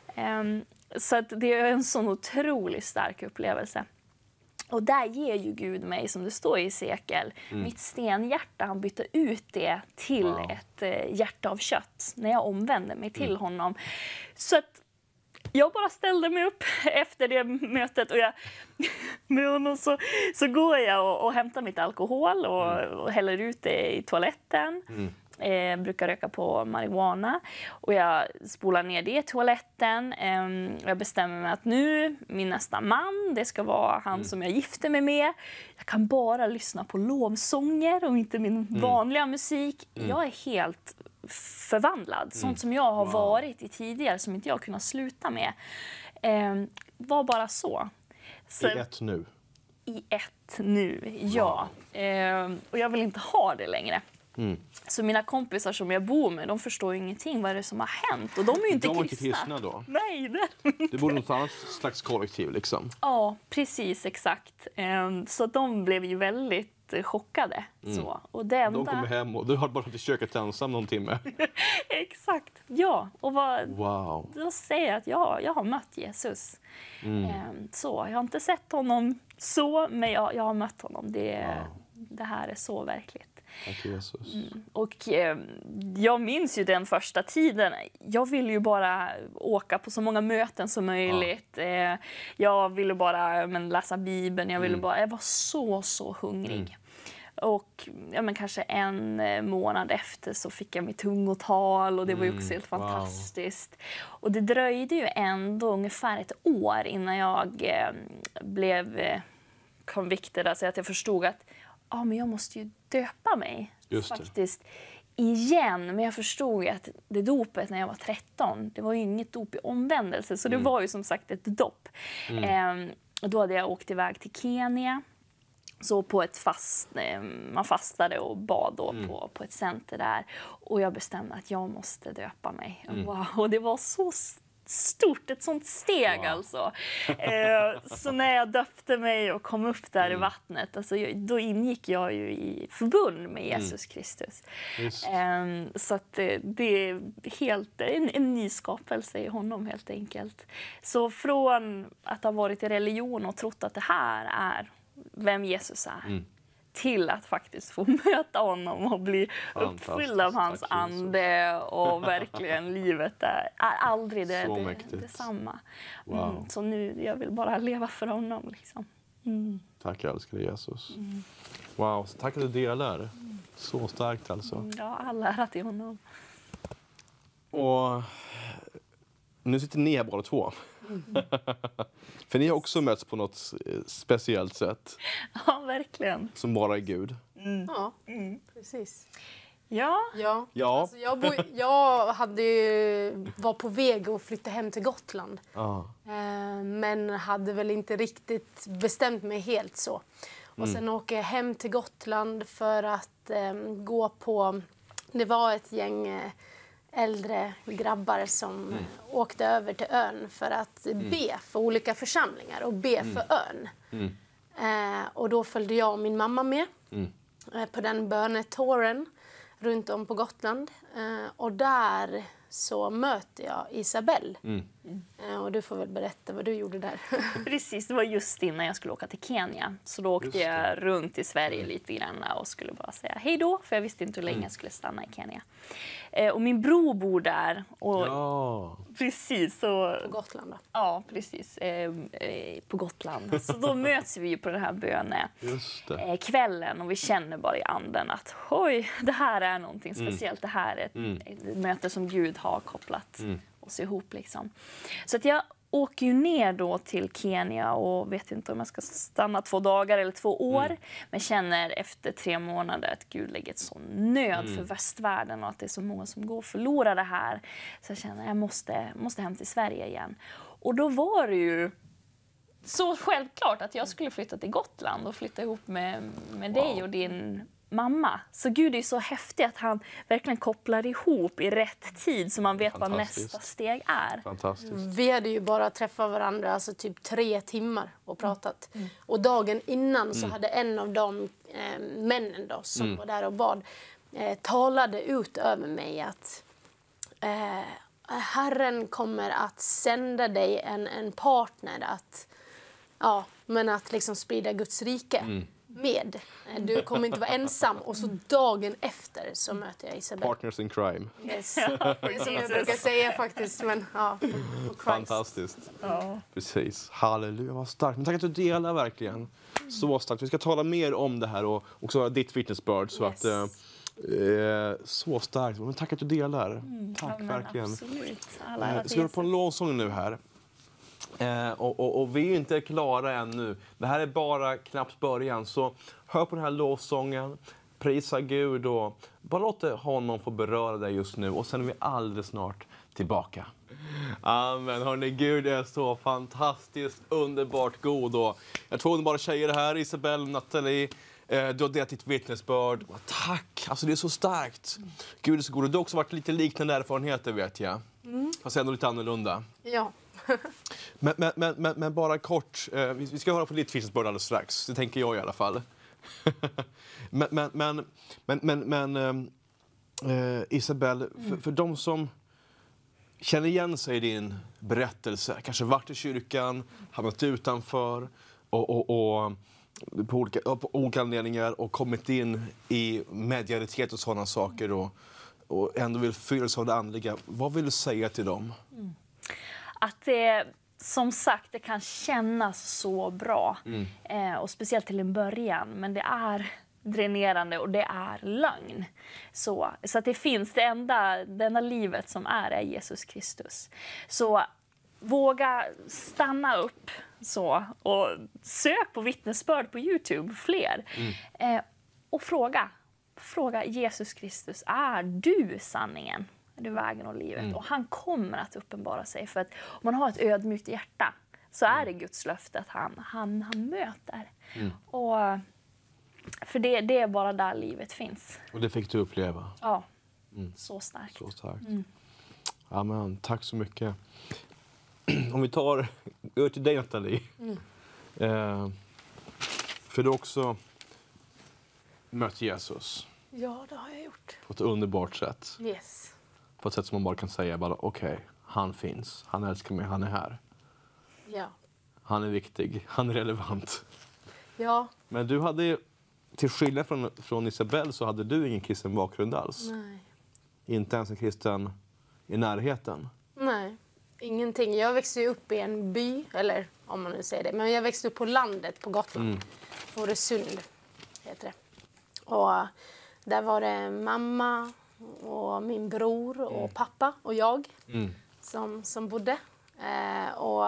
Så att det är en sån otroligt stark upplevelse. Och där ger ju Gud mig, som det står i Sekel, mitt stenhjärta. Han bytte ut det till ett hjärta av kött när jag omvände mig till honom. Så att jag bara ställde mig upp efter det mötet, och med honom så går jag och hämtar mitt alkohol och häller ut det i toaletten. Brukar röka på marijuana, och jag spolar ner det i toaletten. Jag bestämmer mig att nu, min nästa man, det ska vara han som jag gifter mig med. Jag kan bara lyssna på lovsånger och inte min vanliga musik. Jag är helt förvandlad. Sånt som jag har varit i tidigare, som inte jag kunnat sluta med. Var bara så. I ett nu. I ett nu, ja. Och jag vill inte ha det längre. Så mina kompisar som jag bor med, de förstår ju ingenting vad är det som har hänt. Och de är ju inte kristna då. Nej, det bor något annat slags kollektiv liksom. Ja, precis, exakt. Så de blev ju väldigt chockade. Så. Och det enda... De kommer hem och du har bara till köket ensam någon timme. Exakt, ja. Och då säger jag att jag har mött Jesus. Så jag har inte sett honom så, men jag har mött honom. Det här är så verkligt. Tack Jesus. Och jag minns ju den första tiden. Jag ville ju bara åka på så många möten som möjligt. Jag ville bara läsa Bibeln. Jag var så hungrig. Och ja, men kanske en månad efter så fick jag mitt tungotal och det var ju också helt fantastiskt. Och det dröjde ju ändå ungefär ett år innan jag blev convicted, alltså att jag förstod att men jag måste ju döpa mig. Just det. Faktiskt. Igen, men jag förstod ju att det dopet när jag var 13, det var ju inget dop i omvändelse, så det var ju som sagt ett dopp. Då hade jag åkt iväg till Kenya, så på ett man fastade och bad då på ett center där, och jag bestämde att jag måste döpa mig. Wow, och det var så stort, ett sånt steg alltså. Så när jag döpte mig och kom upp där i vattnet, alltså, då ingick jag ju i förbund med Jesus Kristus. Så att det är helt en ny skapelse i honom helt enkelt. Så från att ha varit i religion och trott att det här är vem Jesus är, till att faktiskt få möta honom och bli uppfylld av hans ande, och verkligen livet är aldrig detsamma. Wow. Så nu jag vill bara leva för honom. Liksom. Tack, jag älskar Jesus. Wow, så tack att du delar. Så starkt alltså. Ja, alla ära till honom. Och nu sitter ni här båda två. För ni har också mötts på något speciellt sätt. Ja, verkligen. Som bara är Gud. Ja, precis. Ja. Alltså, jag var på väg att flytta hem till Gotland. Men hade väl inte riktigt bestämt mig helt så. Och sen åker jag hem till Gotland för att gå på... Det var ett gäng äldre grabbar som åkte över till ön för att be för olika församlingar och be för ön. Och då följde jag och min mamma med på den bönetåren runt om på Gotland. Och där så möter jag Isabelle. Och du får väl berätta vad du gjorde där. Precis, det var just innan jag skulle åka till Kenya. Så då åkte jag runt i Sverige lite grann och skulle bara säga hej då. För jag visste inte hur länge jag skulle stanna i Kenya. Och min bror bor där. Och precis. Så, på Gotland då? Ja, precis. På Gotland. Så då möts vi på den här kvällen. Och vi känner bara i anden att oj, det här är någonting speciellt. Det här är ett möte som Gud har kopplat oss ihop liksom. Så att jag åker ju ner då till Kenya och vet inte om jag ska stanna 2 dagar eller 2 år. Men känner efter 3 månader att Gud lägger ett sån nöd för västvärlden och att det är så många som går och förlorar det här. Så jag känner att jag måste hem till Sverige igen. Och då var det ju så självklart att jag skulle flytta till Gotland och flytta ihop med dig och din mamma. Så Gud är så häftig att han verkligen kopplar ihop i rätt tid så man vet vad nästa steg är. Fantastiskt. Vi hade ju bara träffat varandra alltså typ 3 timmar och pratat. Och dagen innan så hade en av de männen då, som var där och bad talade ut över mig att Herren kommer att sända dig en partner att liksom sprida Guds rike med. Du kommer inte vara ensam. Och så dagen efter så möter jag Isabelle. Partners in crime. Yes. Det är som jag brukar säga faktiskt. Men, fantastiskt. Precis. Halleluja, vad starkt. Men tack att du delar verkligen. Så starkt. Vi ska tala mer om det här och också ditt vittnesbörd. Så att... så starkt. Men tack att du delar. Tack verkligen. Absolut. Ska vi på en lovsång nu här? Och vi är inte klara ännu. Det här är bara knappt början. Så hör på den här lovsången. Prisa Gud och bara låt honom få beröra dig just nu. Och sen är vi alldeles snart tillbaka. Amen. Hörrni, Gud är så fantastiskt underbart god. Och jag har 2 underbara tjejer här, Isabelle och Nathalie. Du har delat ditt vittnesbörd. Tack! Alltså det är så starkt. Gud är så god. Och du har också varit lite liknande erfarenheter, vet jag. Fast ändå lite annorlunda. Ja. men bara kort. Vi ska höra på ditt vittnesbörd alldeles strax. Det tänker jag i alla fall. men Isabelle, för de som känner igen sig i din berättelse, kanske varit i kyrkan, hamnat utanför och på olika anledningar och kommit in i medialitet och sådana saker och ändå vill fyllas av det andliga. Vad vill du säga till dem? Att det, som sagt, det kan kännas så bra. Och speciellt till en början. Men det är dränerande och det är lögn. Så att det finns det enda livet som är Jesus Kristus. Så våga stanna upp och sök på vittnesbörd på YouTube, fler. Och fråga Jesus Kristus, är du sanningen? Är du vägen och livet? Och han kommer att uppenbara sig. För att om man har ett ödmjukt hjärta så är det Guds löfte att han möter. Och för det är bara där livet finns. Och det fick du uppleva? Ja, så starkt. Så starkt. Amen, tack så mycket. Om vi går till dig, Nathalie. För du också mött Jesus. Ja, det har jag gjort. På ett underbart sätt. Yes. På ett sätt som man bara kan säga, okej, han finns. Han älskar mig, han är här. Ja. Han är viktig, han är relevant. Ja. Men du hade, till skillnad från Isabel, så hade du ingen kristen bakgrund alls. Nej. Inte ens en kristen i närheten. Nej, ingenting. Jag växte ju upp i en by, eller om man nu säger det. Men jag växte upp på landet på Gotland. Fårösund heter det. Och där var det mamma och min bror och pappa och jag som bodde. Och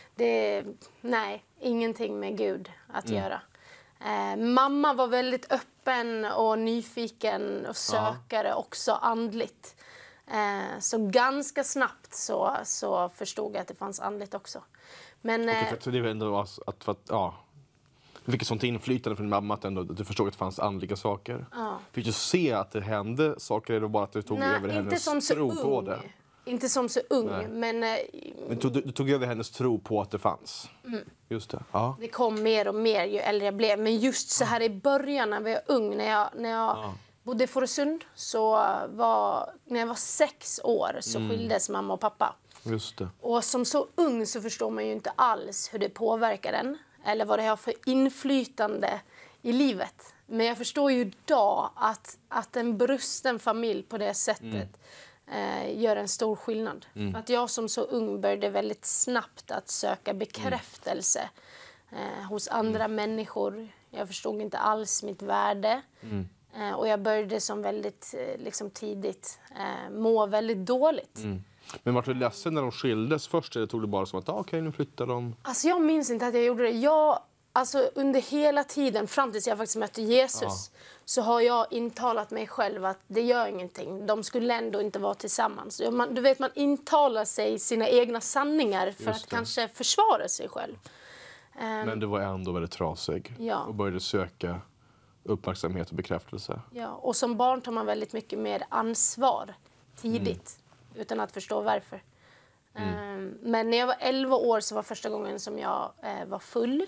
nej, ingenting med Gud att göra. Mamma var väldigt öppen och nyfiken och sökare också andligt. Så ganska snabbt så förstod jag att det fanns andligt också. Men, så det är väl ändå du fick ett sånt inflytande från mamma att du förstod att det fanns andliga saker. Fick du se att det hände saker, eller bara att du tog över hennes tro på det? Inte som så ung, men du tog över hennes tro på att det fanns. Just det. Ja. Det kom mer och mer ju äldre jag blev. Men just så här i början när jag var ung, när jag bodde i Fårösund, när jag var 6 år så skildes mamma och pappa. Just det. Och som så ung så förstår man ju inte alls hur det påverkar en. Eller vad det har för inflytande i livet. Men jag förstår ju idag att en brusten familj på det sättet gör en stor skillnad. För att jag som så ung började väldigt snabbt att söka bekräftelse hos andra människor. Jag förstod inte alls mitt värde. Och jag började som väldigt tidigt må väldigt dåligt. Men var du ledsen när de skildes först, eller tog du bara som att okej, nu flyttar de? Alltså jag minns inte att jag gjorde det. Under hela tiden, fram tills jag faktiskt mötte Jesus, så har jag intalat mig själv att det gör ingenting. De skulle ändå inte vara tillsammans. Man intalar sig sina egna sanningar för att kanske försvara sig själv. Men du var ändå väldigt trasig och började söka uppmärksamhet och bekräftelse. Ja, och som barn tar man väldigt mycket mer ansvar tidigt, utan att förstå varför. Men när jag var 11 år så var första gången som jag var full.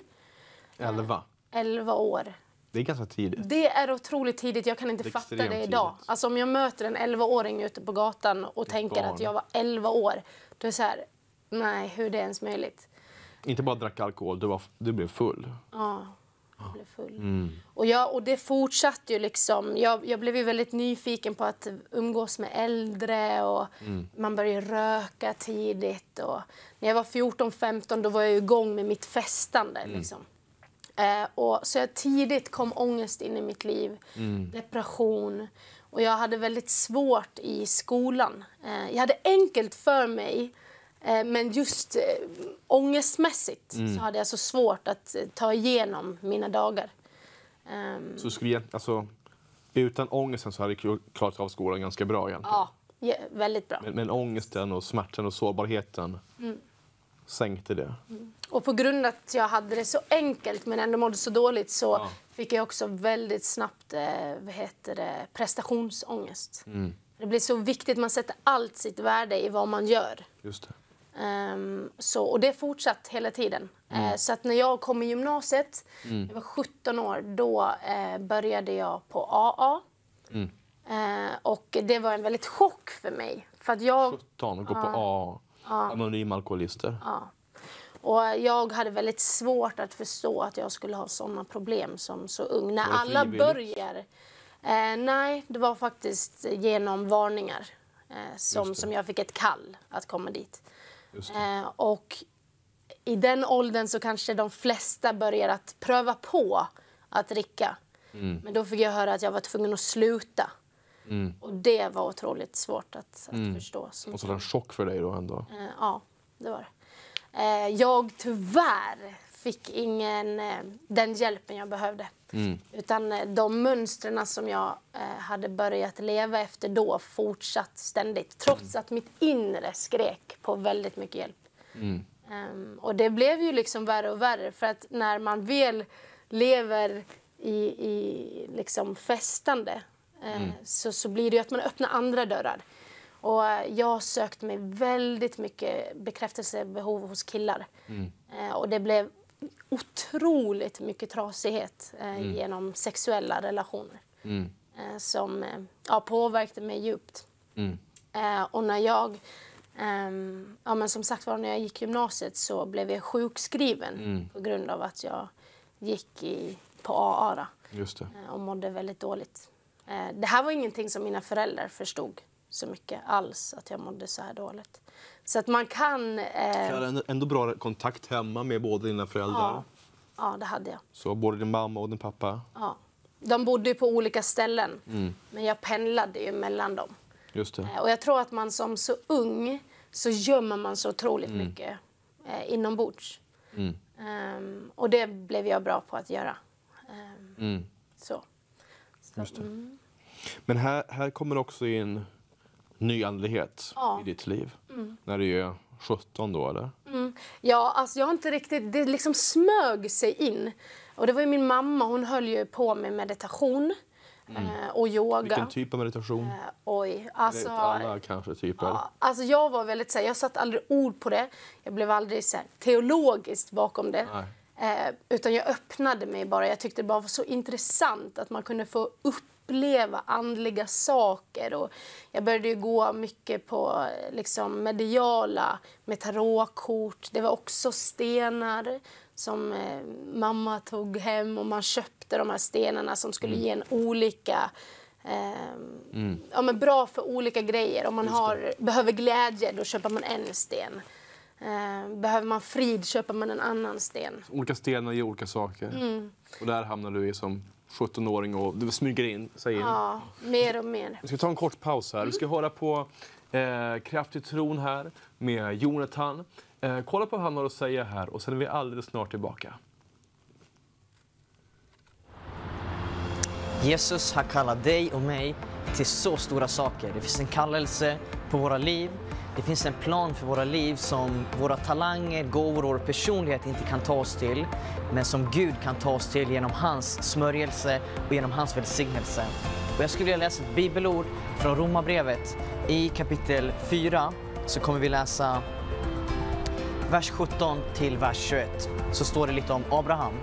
11 år. Det är ganska tidigt. Det är otroligt tidigt. Jag kan inte fatta det idag. Alltså om jag möter en 11-åring ute på gatan och tänker att jag var 11 år, då är det så här, nej, hur är det ens möjligt? Inte bara drack alkohol, du blev full. Ja, jag blev full. Och det fortsatte ju liksom. Jag blev ju väldigt nyfiken på att umgås med äldre och man började röka tidigt. Och när jag var 14-15 då var jag igång med mitt festande liksom. Så jag tidigt kom ångest in i mitt liv, depression, och jag hade väldigt svårt i skolan. Jag hade enkelt för mig, men just ångestmässigt så hade jag så svårt att ta igenom mina dagar. Så utan ångesten så hade du klarat av skolan ganska bra egentligen? Ja, väldigt bra. Men ångesten och smärtan och sårbarheten sänkte det? Och på grund av att jag hade det så enkelt men ändå mådde så dåligt så fick jag också väldigt snabbt prestationsångest. Det blir så viktigt, man sätter allt sitt värde i vad man gör. Just det. Och det fortsatt hela tiden. Så att när jag kom i gymnasiet, jag var 17 år, då började jag på AA. Och det var en väldigt chock för mig. För att jag 17 och gå på AA. Anonyma alkoholister. Och jag hade väldigt svårt att förstå att jag skulle ha sådana problem som så ung. När alla börjar... nej, det var faktiskt genom varningar som jag fick ett kall att komma dit. Och i den åldern så kanske de flesta börjar att pröva på att dricka. Men då fick jag höra att jag var tvungen att sluta. Och det var otroligt svårt att förstå. Och så var det en chock för dig då ändå? Ja, det var det. Jag tyvärr fick ingen den hjälpen jag behövde. Utan de mönstren som jag hade börjat leva efter då fortsatt ständigt. Trots att mitt inre skrek på väldigt mycket hjälp. Och det blev ju liksom värre och värre. För att när man väl lever i liksom festande så blir det ju att man öppnar andra dörrar. Och jag sökte mig väldigt mycket bekräftelsebehov hos killar. Och det blev otroligt mycket trasighet genom sexuella relationer. Som påverkade mig djupt. Och när jag, men som sagt var, när jag gick gymnasiet så blev jag sjukskriven på grund av att jag gick på AA. Just det. Och mådde väldigt dåligt. Det här var ingenting som mina föräldrar förstod så mycket alls, att jag mådde så här dåligt. Så att man kan... Du hade ändå bra kontakt hemma med båda dina föräldrar? Ja, det hade jag. Så både din mamma och din pappa? Ja. De bodde ju på olika ställen, men jag pendlade ju mellan dem. Just det. Och jag tror att man som så ung så gömmer man så otroligt mycket inombords. Och det blev jag bra på att göra. Så. Just det. Men här kommer också in nyandlighet i ditt liv. När du är 17 då, eller? Ja, alltså jag har inte riktigt... Det liksom smög sig in. Och det var ju min mamma, hon höll ju på med meditation och yoga. Vilken typ av meditation? Alltså... Alla kanske typer. Ja, alltså jag var väldigt så här, jag satte aldrig ord på det. Jag blev aldrig så här, teologiskt bakom det. Utan jag öppnade mig bara. Jag tyckte det bara var så intressant att man kunde få uppleva andliga saker. Och jag började ju gå mycket på liksom mediala, med tarotkort. Det var också stenar som mamma tog hem, och man köpte de här stenarna som skulle ge en olika... men bra för olika grejer. Om man behöver glädje, då köper man en sten. Behöver man frid, köper man en annan sten. Olika stenar ger olika saker. Och där hamnar du i som 17-åring och du smyger sig in. Ja, mer och mer. Vi ska ta en kort paus här. Vi ska höra på Kraft i tron här med Jonathan. Kolla på vad han har att säga här, och sen är vi alldeles snart tillbaka. Jesus har kallat dig och mig till så stora saker. Det finns en kallelse på våra liv. Det finns en plan för våra liv som våra talanger, gåvor och personlighet inte kan ta oss till. Men som Gud kan ta oss till genom hans smörjelse och genom hans välsignelse. Och jag skulle vilja läsa ett bibelord från Romarbrevet. I kapitel 4 så kommer vi läsa vers 17 till vers 21. Så står det lite om Abraham.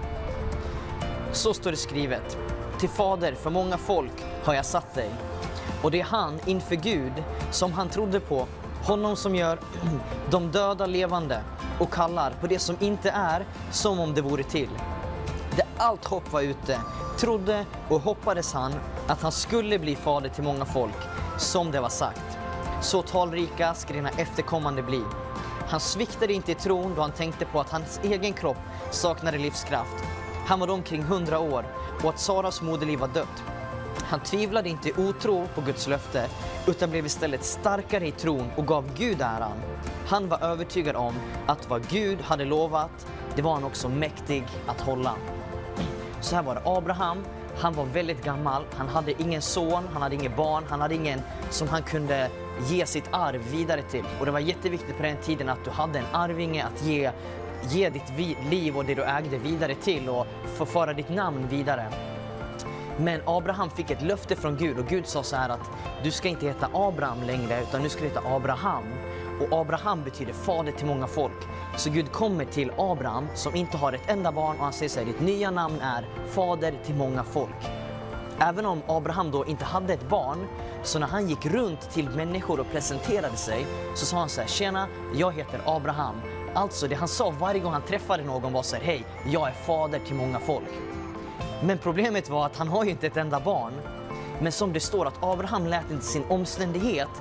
Så står det skrivet: till fader för många folk har jag satt dig. Och det är han inför Gud som han trodde på, honom som gör de döda levande och kallar på det som inte är som om det vore till. Där allt hopp var ute trodde och hoppades han att han skulle bli fader till många folk, som det var sagt. Så talrika ska dina efterkommande bli. Han sviktade inte i tron då han tänkte på att hans egen kropp saknade livskraft. Han var omkring 100 år och att Saras moderliv var dött. Han tvivlade inte i otro på Guds löfte, utan blev istället starkare i tron och gav Gud äran. Han var övertygad om att vad Gud hade lovat, det var han också mäktig att hålla. Så här var det. Abraham, han var väldigt gammal. Han hade ingen son, han hade ingen barn, han hade ingen som han kunde ge sitt arv vidare till. Och det var jätteviktigt på den tiden att du hade en arvinge att ge ditt liv och det du ägde vidare till och få föra ditt namn vidare. Men Abraham fick ett löfte från Gud, och Gud sa så här att du ska inte heta Abraham längre, utan nu ska du heta Abraham. Och Abraham betyder fader till många folk. Så Gud kommer till Abraham som inte har ett enda barn, och han säger så här: ditt nya namn är fader till många folk. Även om Abraham då inte hade ett barn, så när han gick runt till människor och presenterade sig, så sa han så här: tjena, jag heter Abraham. Alltså det han sa varje gång han träffade någon var så här: hej, jag är fader till många folk. Men problemet var att han har ju inte ett enda barn. Men som det står att Abraham lät inte sin omständighet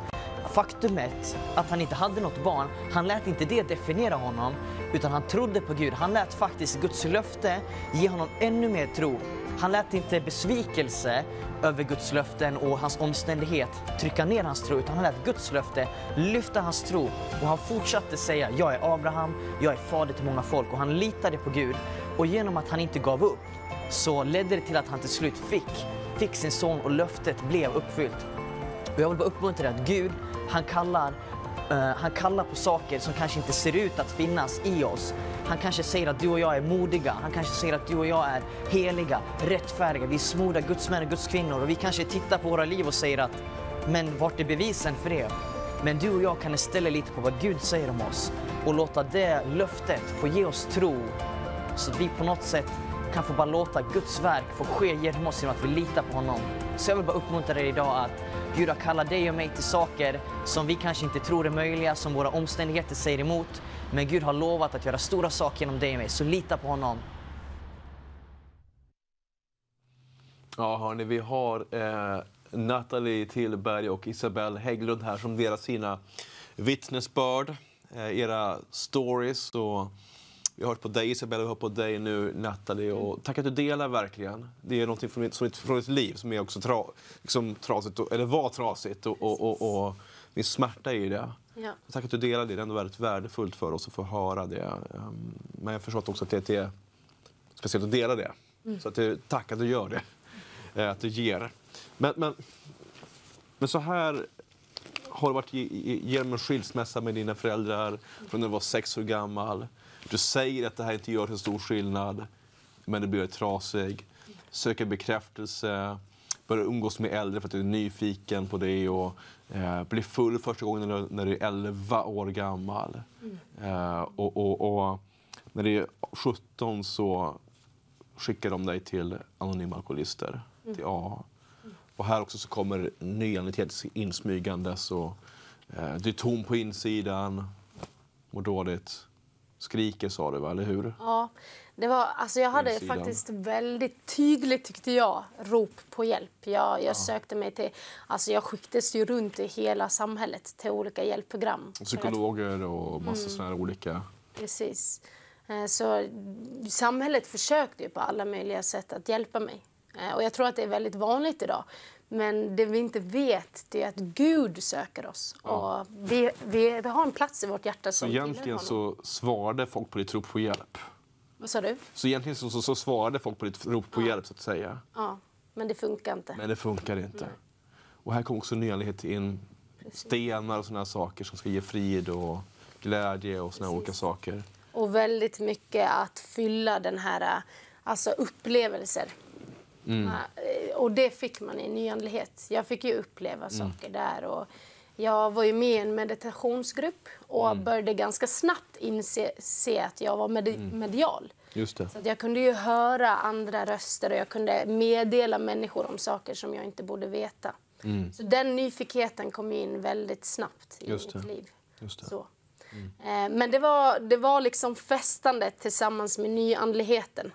faktumet att han inte hade något barn, han lät inte det definiera honom, utan han trodde på Gud. Han lät faktiskt Guds löfte ge honom ännu mer tro. Han lät inte besvikelse över Guds löften och hans omständighet trycka ner hans tro, utan han lät Guds löfte lyfta hans tro. Och han fortsatte säga, jag är Abraham, jag är fader till många folk. Och han litade på Gud. Och genom att han inte gav upp så ledde det till att han till slut fick sin son och löftet blev uppfyllt. Och jag vill bara uppmuntra dig att Gud, han kallar på saker som kanske inte ser ut att finnas i oss. Han kanske säger att du och jag är modiga. Han kanske säger att du och jag är heliga, rättfärdiga. Vi är smorda Guds män och Guds kvinnor. Och vi kanske tittar på våra liv och säger att, men vart är bevisen för det? Men du och jag kan istället lita på vad Gud säger om oss. Och låta det löftet få ge oss tro. Så att vi på något sätt kan få bara låta Guds verk få ske genom oss genom att vi litar på honom. Så jag vill bara uppmuntra dig idag att Gud har kallat dig och mig till saker som vi kanske inte tror är möjliga, som våra omständigheter säger emot. Men Gud har lovat att göra stora saker genom dig och mig, så lita på honom. Ja, hörni, vi har Nathalie Tillberg och Isabel Hägglund här som delar sina vittnesbörd, era stories. Och vi har hört på dig, Isabel, och vi har hört på dig nu, Nathalie. Och tack att du delar verkligen. Det är något från ditt liv som är också trasigt, eller var trasigt, och min smärta i det. Ja. Tack att du delar det. Det är ändå väldigt värdefullt för oss att få höra det. Men jag förstår också att det är speciellt att dela det. Så att tack att du gör det. Att du ger. Men så här har du varit genom en skilsmässa med dina föräldrar från när du var 6 år gammal. Du säger att det här inte gör så stor skillnad, men du blir trasig. Söker bekräftelse, börjar umgås med äldre för att du är nyfiken på det och blir full första gången när du är 11 år gammal. Och när du är 17 så skickar de dig till anonyma alkoholister, till AA. Och här också så kommer nyanlitet insmygandes och du är tom på insidan, mår dåligt. Skriker, sa du, va? Eller hur? Ja, det var, alltså jag hade faktiskt väldigt tydligt, tyckte jag, rop på hjälp. Jag sökte mig till, alltså jag skickades ju runt i hela samhället till olika hjälpprogram. Psykologer och massa sådana här olika. Precis. Så samhället försökte ju på alla möjliga sätt att hjälpa mig. Och jag tror att det är väldigt vanligt idag. Men det vi inte vet, det är att Gud söker oss. Ja. Och vi har en plats i vårt hjärta som egentligen så svarade folk på ditt rop på hjälp. Vad sa du? Så egentligen så svarade folk på ditt rop på hjälp, så att säga. Ja, men det funkar inte. Men det funkar inte. Nej. Och här kommer också nyanlighet in. Precis. Stenar och sådana saker som ska ge frid och glädje och sådana olika saker. Och väldigt mycket att fylla den här, alltså upplevelser. Och det fick man i nyandlighet. Jag fick ju uppleva saker där. Och jag var ju med i en meditationsgrupp och började ganska snabbt se att jag var medial. Just det. Så att jag kunde ju höra andra röster och jag kunde meddela människor om saker som jag inte borde veta. Så den nyfikenheten kom in väldigt snabbt i mitt liv. Just det. Så. Men det var liksom festandet tillsammans med nyandligheten.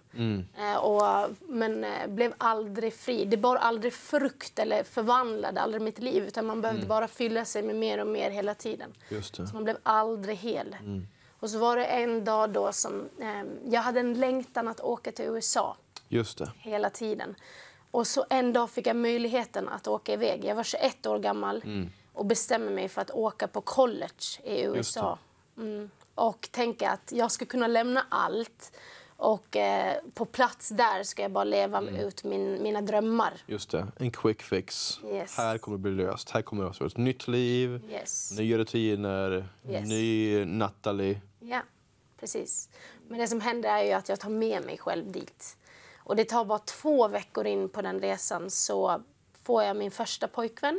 Men blev aldrig fri. Det bar aldrig frukt eller förvandlade aldrig mitt liv. Utan man behövde bara fylla sig med mer och mer hela tiden. Just det. Så man blev aldrig hel. Och så var det en dag då som jag hade en längtan att åka till USA. Just det. Hela tiden. Och så en dag fick jag möjligheten att åka iväg. Jag var 21 år gammal. Och bestämmer mig för att åka på college i USA. Och tänka att jag ska kunna lämna allt. Och på plats där ska jag bara leva ut mina drömmar. Just det, en quick fix. Yes. Här kommer det bli löst. Här kommer det vara ett nytt liv, nya rutiner, ny Nathalie. Ja, precis. Men det som händer är ju att jag tar med mig själv dit. Och det tar bara 2 veckor in på den resan så får jag min första pojkvän.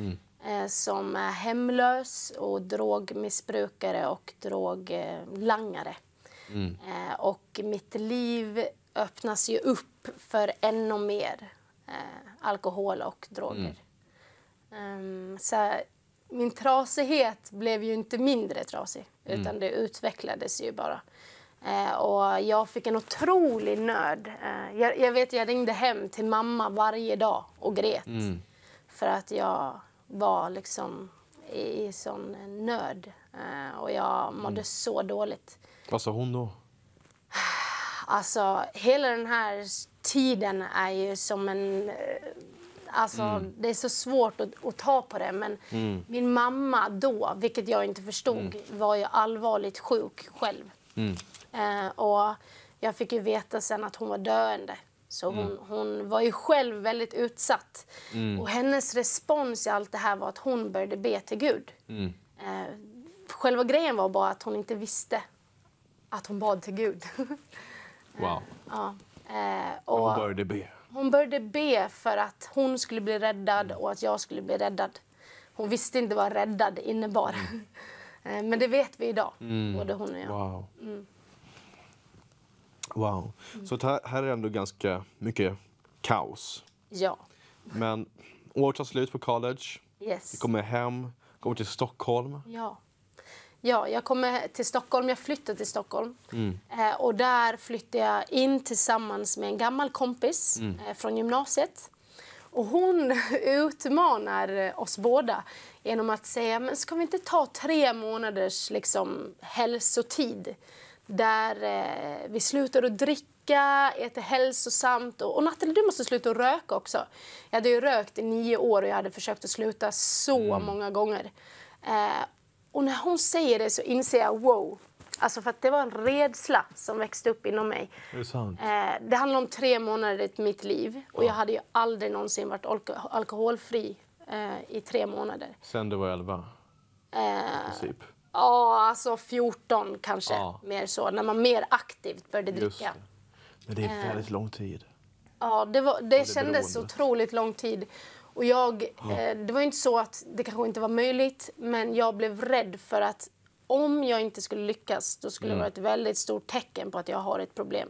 Som är hemlös och drogmissbrukare och droglangare. Och mitt liv öppnas ju upp för ännu mer alkohol och droger. Så min trasighet blev ju inte mindre trasig, utan det utvecklades ju bara. Och jag fick en otrolig nöd. Jag ringde hem till mamma varje dag och grät. För att jag var liksom i sån nöd. Och jag mådde så dåligt. Vad sa hon då? Alltså, hela den här tiden är ju som en... Alltså, det är så svårt att ta på det. Men min mamma då, vilket jag inte förstod, var ju allvarligt sjuk själv. Och jag fick ju veta sen att hon var döende. Så hon var ju själv väldigt utsatt. Och hennes respons i allt det här var att hon började be till Gud. Själva grejen var bara att hon inte visste att hon bad till Gud. Wow. Ja. Och hon började be. Hon började be för att hon skulle bli räddad och att jag skulle bli räddad. Hon visste inte vad räddad innebar. Men det vet vi idag, både hon och jag. Wow. Wow. Så här är ändå ganska mycket kaos. Ja. Men året tar slut på college. Yes. Vi kommer hem, kommer till Stockholm. Ja, jag kommer till Stockholm. Jag flyttade till Stockholm. Och där flyttade jag in tillsammans med en gammal kompis från gymnasiet. Och hon utmanar oss båda genom att säga, men ska vi inte ta 3 månaders liksom, hälsotid? Där vi slutar att dricka, äter hälsosamt. Och Nathalie, du måste sluta att röka också. Jag hade ju rökt i 9 år och jag hade försökt att sluta så många gånger. Och när hon säger det så inser jag, wow. Alltså för att det var en rädsla som växte upp inom mig. Är det sant? Det handlar om 3 månader i mitt liv. Och jag hade ju aldrig någonsin varit alkoholfri i 3 månader. Sen du var 11? Princip. Ja, alltså 14 kanske. Mer så. När man mer aktivt började dricka. Men det är väldigt lång tid. Ja, det kändes så otroligt lång tid. Och det var inte så att det kanske inte var möjligt. Men jag blev rädd för att om jag inte skulle lyckas, då skulle det vara ett väldigt stort tecken på att jag har ett problem.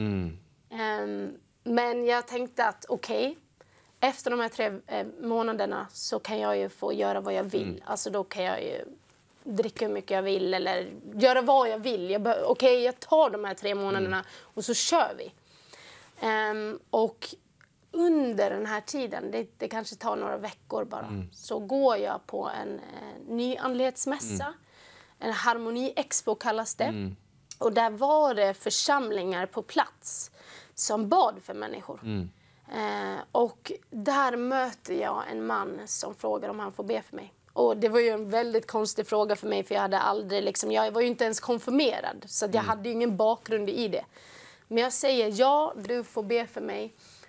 Men jag tänkte att okej, efter de här 3 månaderna så kan jag ju få göra vad jag vill. Alltså då kan jag ju dricka hur mycket jag vill eller göra vad jag vill. Jag tar de här 3 månaderna och så kör vi. Och under den här tiden, det kanske tar några veckor bara, så går jag på en nyandlighetsmässa. En harmoni-expo kallas det. Och där var det församlingar på plats som bad för människor. Och där möter jag en man som frågar om han får be för mig. Och det var ju en väldigt konstig fråga för mig, för jag hade aldrig jag var ju inte ens konfirmerad, så att jag hade ju ingen bakgrund i det. Men jag säger, ja, du får be för mig.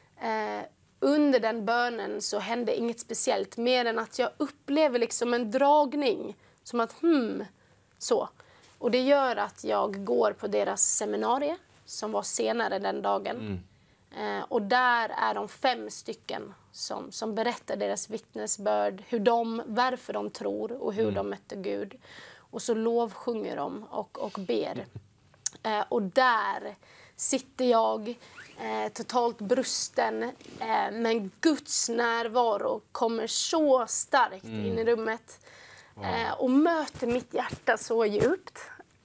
Under den bönen så hände inget speciellt, mer än att jag upplever liksom en dragning, som att så. Och det gör att jag går på deras seminarium som var senare den dagen. Och där är de 5 stycken som berättar deras vittnesbörd, varför de tror och hur de mötte Gud. Och så lovsjunger de och ber. Och där sitter jag totalt brusten, men Guds närvaro kommer så starkt in i rummet. Och möter mitt hjärta så djupt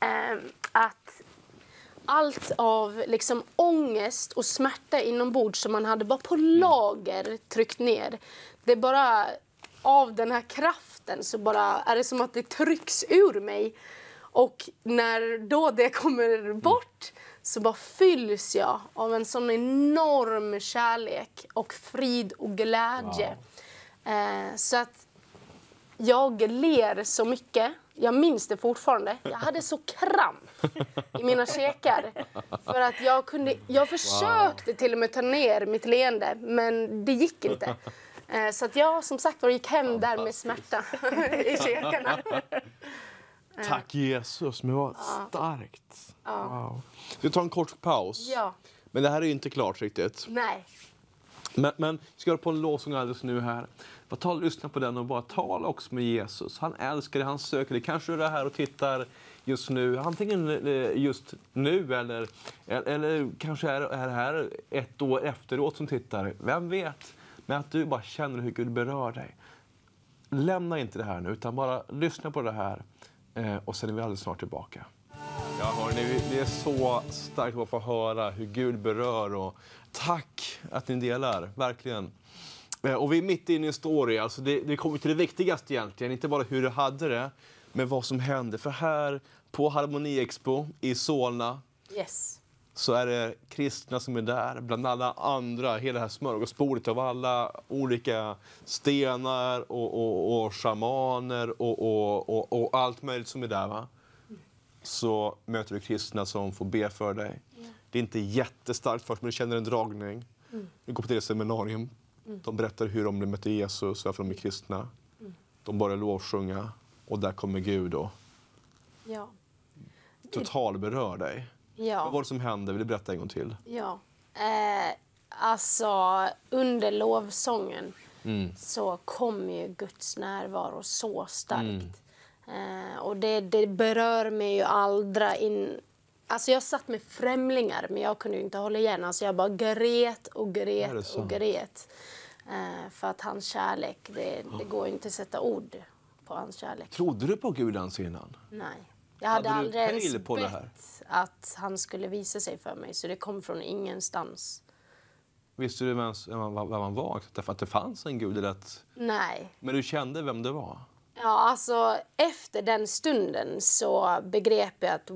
att allt av liksom ångest och smärta inombords som man hade bara på lager tryckt ner. Det är bara av den här kraften så bara är det som att det trycks ur mig. Och när då det kommer bort så bara fylls jag av en sån enorm kärlek och frid och glädje. Så att jag ler så mycket. Jag minns det fortfarande. Jag hade så kramp i mina käkar. För att jag försökte till och med ta ner mitt leende, men det gick inte. Så att jag som sagt gick hem där med smärta i käkarna. Tack Jesus, men vad starkt. Wow. Vi tar en kort paus. Ja. Men det här är ju inte klart riktigt. Nej. Men vi ska göra på en lovsång alldeles nu här. Bara lyssna på den och bara tala också med Jesus. Han älskar det, han söker det. Kanske du är här och tittar just nu. Antingen just nu eller kanske är här 1 år efteråt som tittar. Vem vet? Men att du bara känner hur Gud berör dig. Lämna inte det här nu, utan bara lyssna på det här. Och sen är vi alldeles snart tillbaka. Ja, hörni, det är så starkt att få höra hur Gud berör. Och tack att ni delar, verkligen. Och vi är mitt inne i en story. Alltså det kommer till det viktigaste egentligen. Inte bara hur du hade det, men vad som hände. För här på Harmoni Expo i Solna så är det kristna som är där. Bland alla andra, hela det här smörgåsbordet av alla olika stenar och shamaner och allt möjligt som är där. Va? Så möter du kristna som får be för dig. Det är inte jättestarkt först, men du känner en dragning. Du går på det seminarium. De berättar hur de mötte Jesus, varför de är kristna. De börjar lovsjunga och där kommer Gud och totalberör dig. Vad var det som hände? Vill du berätta en gång till? Alltså under lovsången så kom ju Guds närvaro så starkt. Och det berör mig ju allra in. Alltså jag satt med främlingar, men jag kunde ju inte hålla igen. Alltså jag bara gret och gret och gret. För att hans kärlek, det går ju inte att sätta ord på hans kärlek. Trodde du på Gud ens innan? Nej. Jag hade aldrig ens bett att han skulle visa sig för mig. Så det kom från ingenstans. Visste du vem man var? Därför att det fanns en Gud? Eller att... Nej. Men du kände vem det var? Ja, alltså efter den stunden så begrep jag att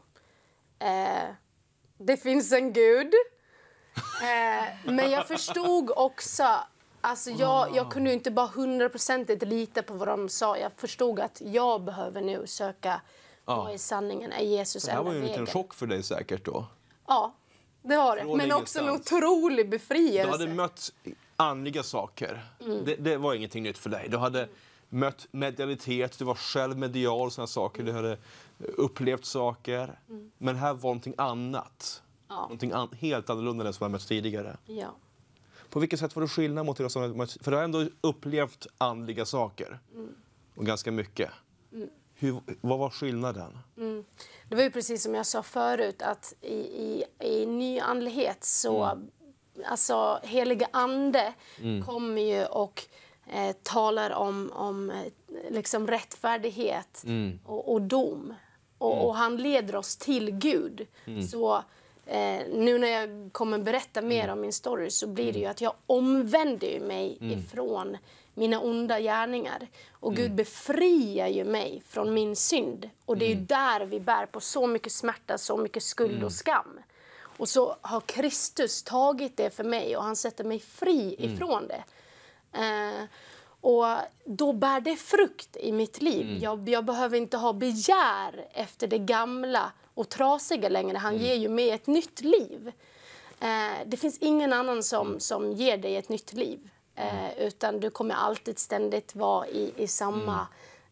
det finns en Gud. Men jag förstod också, alltså jag kunde inte bara 100% lita på vad de sa. Jag förstod att jag behöver nu söka vad är sanningen, är Jesus enda vägen. Det här var ju en liten chock för dig säkert då. Ja, det var det. Men också en otrolig befrielse. Du hade mött andliga saker. Det var ingenting nytt för dig. Du hade mött medialitet, du var själv medial och såna saker. Du hade upplevt saker. Men här var någonting annat. Någonting helt annorlunda än som jag mött tidigare. Ja. På vilket sätt var det skillnad mot det som mött? För du har ändå upplevt andliga saker. Och ganska mycket. Vad var skillnaden? Det var ju precis som jag sa förut, att i ny andlighet så alltså heliga ande kommer ju och talar om liksom rättfärdighet och dom. Och han leder oss till Gud. Så nu när jag kommer berätta mer om min story så blir det ju att jag omvänder mig ifrån mina onda gärningar. Och Gud befriar ju mig från min synd. Och det är ju där vi bär på så mycket smärta, så mycket skuld och skam. Och så har Kristus tagit det för mig och han sätter mig fri ifrån det. Och då bär det frukt i mitt liv. Jag behöver inte ha begär efter det gamla och trasiga längre. Han ger ju mig ett nytt liv. Det finns ingen annan som ger dig ett nytt liv. Utan du kommer alltid ständigt vara i samma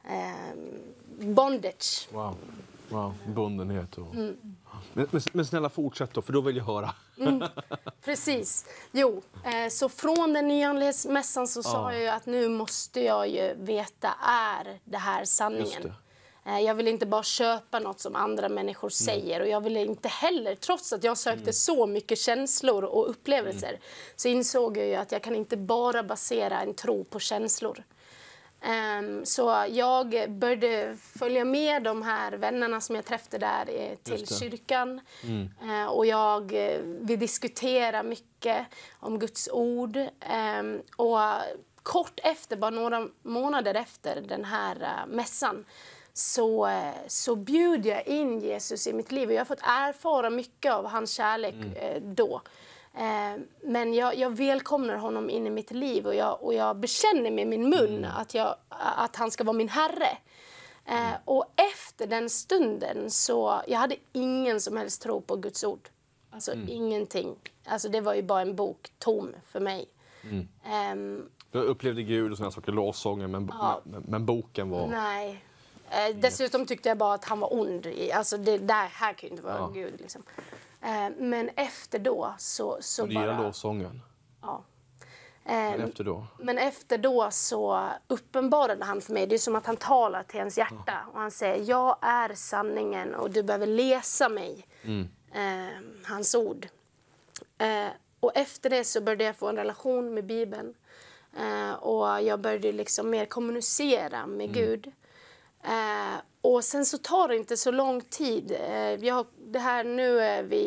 bondage. Wow, bundenhet. Men snälla fortsätt då, för då vill jag höra. Precis. Jo, så från den nyandlighetsmässan så sa jag ju att nu måste jag ju veta, är det här sanningen? Jag vill inte bara köpa något som andra människor säger. Och jag ville inte heller, trots att jag sökte så mycket känslor och upplevelser, så insåg jag ju att jag kan inte bara basera en tro på känslor. Så jag började följa med de här vännerna som jag träffade där till kyrkan. Och vi diskuterade mycket om Guds ord. Och kort efter, bara några månader efter den här mässan, så bjöd jag in Jesus i mitt liv. Och jag har fått erfara mycket av hans kärlek då. Men jag välkomnar honom in i mitt liv och jag bekänner med min mun att han ska vara min herre. Och efter den stunden så jag hade ingen som helst tro på Guds ord. Alltså ingenting. Alltså det var ju bara en bok, tom för mig. Du upplevde Gud och sådana saker, lovsången, men boken var... Nej. Dessutom tyckte jag bara att han var ond. Alltså det här kan ju inte vara Gud liksom. Men efter då så och du gillar lovsången? Ja. Men efter då så uppenbarade han för mig. Det är som att han talar till ens hjärta. Och han säger, jag är sanningen och du behöver läsa mig. Hans ord. Och efter det så började jag få en relation med Bibeln. Och jag började liksom mer kommunicera med Gud. Och sen så tar det inte så lång tid. Nu är vi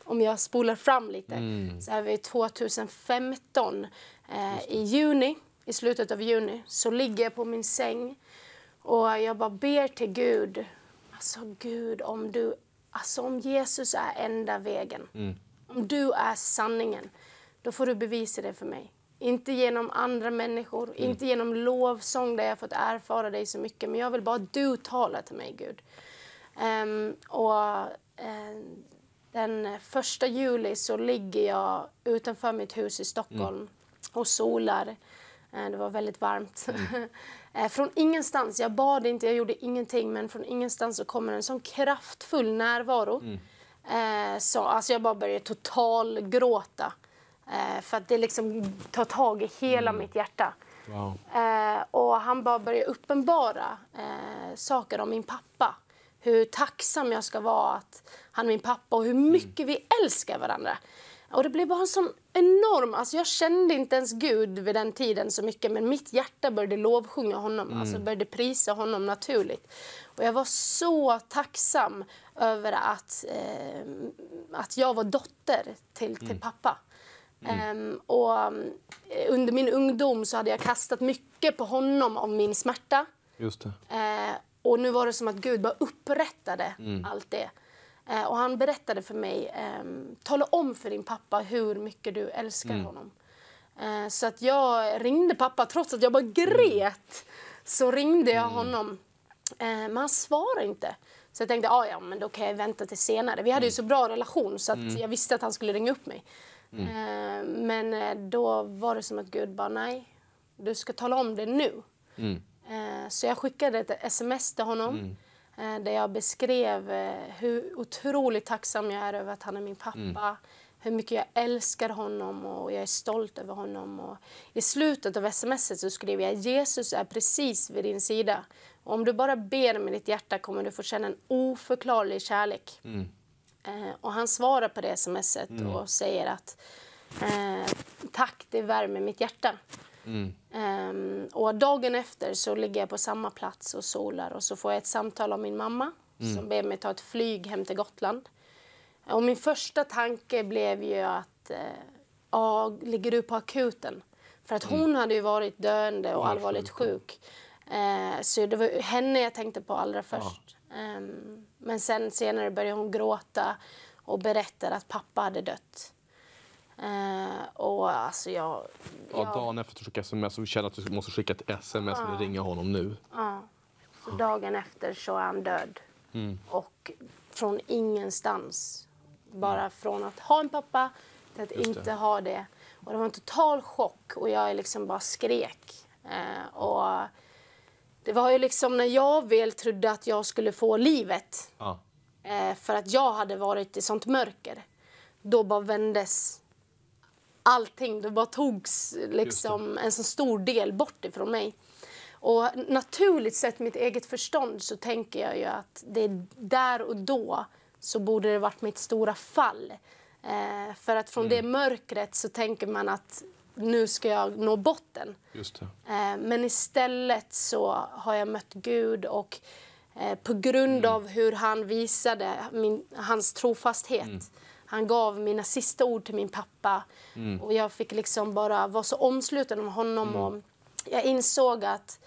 om jag spolar fram lite, så är vi 2015 i slutet av juni, så ligger jag på min säng och jag bara ber till Gud. Alltså Gud, om Jesus är enda vägen, om du är sanningen, då får du bevisa det för mig. Inte genom andra människor, inte genom lovsång där jag fått erfara dig så mycket, men jag vill bara att du talar till mig, Gud. Den 1 juli så ligger jag utanför mitt hus i Stockholm och solar. Det var väldigt varmt. Från ingenstans, jag bad inte, jag gjorde ingenting, men från ingenstans så kommer en sån kraftfull närvaro. Alltså jag bara började total gråta. För att det liksom tar tag i hela mitt hjärta. Wow. Och han bara började uppenbara saker om min pappa. Hur tacksam jag ska vara att han är min pappa och hur mycket vi älskar varandra. Och det blev bara en sån enorm... Alltså jag kände inte ens Gud vid den tiden så mycket, men mitt hjärta började lovsjunga honom. Alltså började prisa honom naturligt. Och jag var så tacksam över att jag var dotter till pappa. Och under min ungdom så hade jag kastat mycket på honom av min smärta. Just det. Och nu var det som att Gud bara upprättade allt det. Och han berättade för mig, tala om för din pappa hur mycket du älskar honom. Så att jag ringde pappa, trots att jag bara grät, så ringde jag honom. Men han svarade inte. Så jag tänkte, ja men då kan jag vänta till senare. Vi hade ju så bra relation så att jag visste att han skulle ringa upp mig. Men då var det som att Gud bara, nej, du ska tala om det nu. Så jag skickade ett sms till honom där jag beskrev hur otroligt tacksam jag är över att han är min pappa. Hur mycket jag älskar honom och jag är stolt över honom. Och i slutet av smset så skrev jag, Jesus är precis vid din sida. Och om du bara ber med ditt hjärta kommer du få känna en oförklarlig kärlek. Och han svarar på det smset och säger att tack, det värmer mitt hjärta. Och dagen efter så ligger jag på samma plats och solar och så får jag ett samtal av min mamma som ber mig ta ett flyg hem till Gotland. Och min första tanke blev ju att ligger du på akuten? För att hon hade ju varit döende och allvarligt sjuk. Så det var henne jag tänkte på allra först. Men senare började hon gråta och berättade att pappa hade dött. Och alltså dagen efter att skicka sms och känner att du måste skicka ett sms eller ringa honom nu. Ja. Så dagen efter så är han död. Och från ingenstans, bara från att ha en pappa till att inte ha det. Och det var en total chock och jag liksom bara skrek. Och det var ju liksom när jag väl trodde att jag skulle få livet. För att jag hade varit i sånt mörker. Då bara vändes allting. Det bara togs liksom en så stor del bort ifrån mig. Och naturligt sett mitt eget förstånd så tänker jag ju att det är där och då så borde det varit mitt stora fall. För att från det mörkret så tänker man att nu ska jag nå botten. Just det. Men istället så har jag mött Gud och på grund av hur han visade hans trofasthet. Han gav mina sista ord till min pappa och jag fick liksom bara vara så omsluten med honom. Och jag insåg att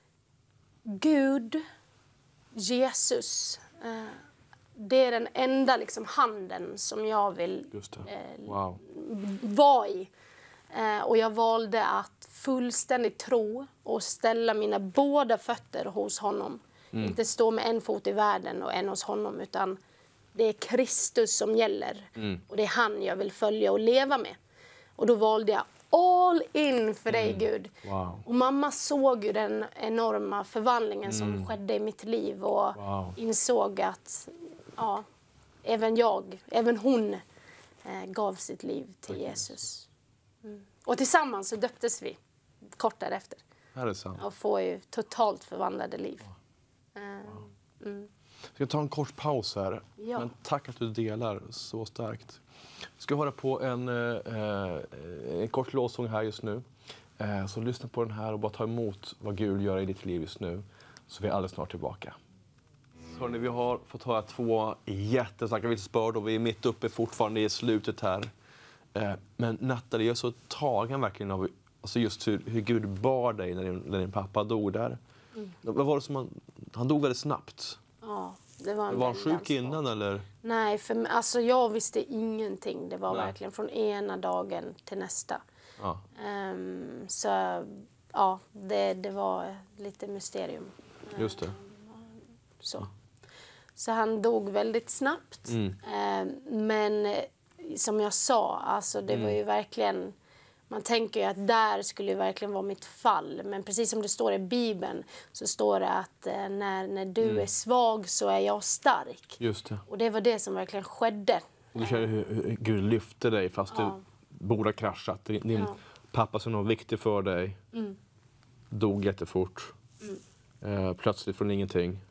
Gud, Jesus, det är den enda liksom handen som jag vill vara i. Och jag valde att fullständigt tro och ställa mina båda fötter hos honom. Inte stå med en fot i världen och en hos honom, utan det är Kristus som gäller. Och det är han jag vill följa och leva med. Och då valde jag all in för dig, Gud. Wow. Och mamma såg ju den enorma förvandlingen som skedde i mitt liv och insåg att även hon gav sitt liv till Jesus. Och tillsammans så döptes vi kort därefter. Är det sant? Och får ju totalt förvandlade liv. Ska jag ta en kort paus här? Ja. Men tack att du delar så starkt. Vi ska höra på en kort lovsång här just nu. Så lyssna på den här och bara ta emot vad Gud gör i ditt liv just nu. Så vi är alldeles snart tillbaka. hörni, vi har fått höra 2 jättestarka vittnesbörd och vi är mitt uppe fortfarande i slutet här. Men Nathalie, jag är så tagen verkligen av alltså just hur Gud bar dig när din pappa dog där. Vad var det som han dog väldigt snabbt? Ja, det var en Var han sjuk innan eller? Nej, alltså jag visste ingenting. Det var verkligen från ena dagen till nästa. Ja. Så ja, det var lite mysterium. Just det. Så han dog väldigt snabbt. Men som jag sa, alltså det var ju verkligen... Man tänker ju att där skulle ju verkligen vara mitt fall. Men precis som det står i Bibeln så står det att när du är svag så är jag stark. Just det. Och det var det som verkligen skedde. Och du känner hur Gud lyfte dig fast du borde ha kraschat. Din pappa som var viktig för dig dog jättefort. Plötsligt från ingenting.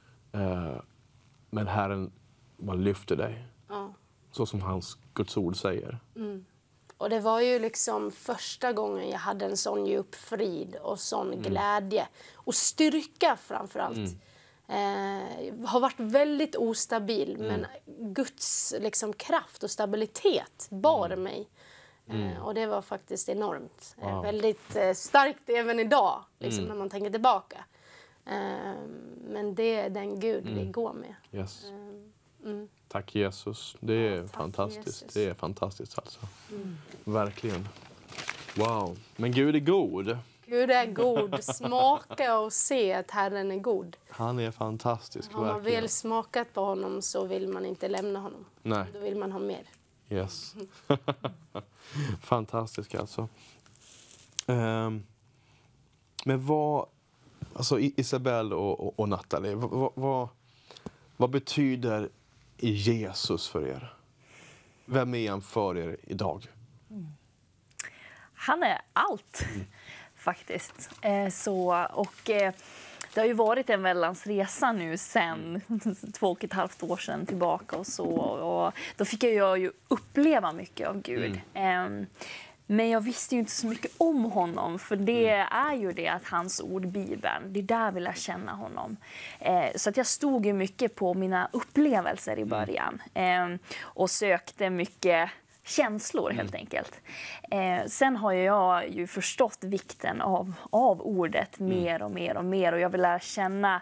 Men Herren bara lyfte dig. Så som hans Guds ord säger. Och det var ju liksom första gången jag hade en sån djup frid och sån glädje. Och styrka framförallt. Har varit väldigt ostabil, men Guds liksom kraft och stabilitet bar mig. Och det var faktiskt enormt. Väldigt starkt även idag, liksom, när man tänker tillbaka. Men det är den Gud vi går med. Yes. Tack Jesus. Det är fantastiskt. Jesus. Det är fantastiskt alltså. Verkligen. Wow. Men Gud är god. Gud är god. Smaka och se att Herren är god. Han är fantastisk. Har man verkligen. väl smakat på honom så vill man inte lämna honom. Nej. Då vill man ha mer. Yes. Fantastisk alltså. Men vad... Alltså Isabelle och Nathalie, vad betyder Jesus för er? Vem är han för er idag? Han är allt, faktiskt. Det har ju varit en väldans resa nu sen 2,5 år sedan tillbaka och så. Och då fick jag ju uppleva mycket av Gud. Men jag visste ju inte så mycket om honom, för det är ju det att hans ord, Bibeln, det är där vi lär känna honom. Så att jag stod ju mycket på mina upplevelser i början och sökte mycket känslor helt enkelt. Sen har jag ju förstått vikten av ordet mer och mer och mer, och jag vill lära känna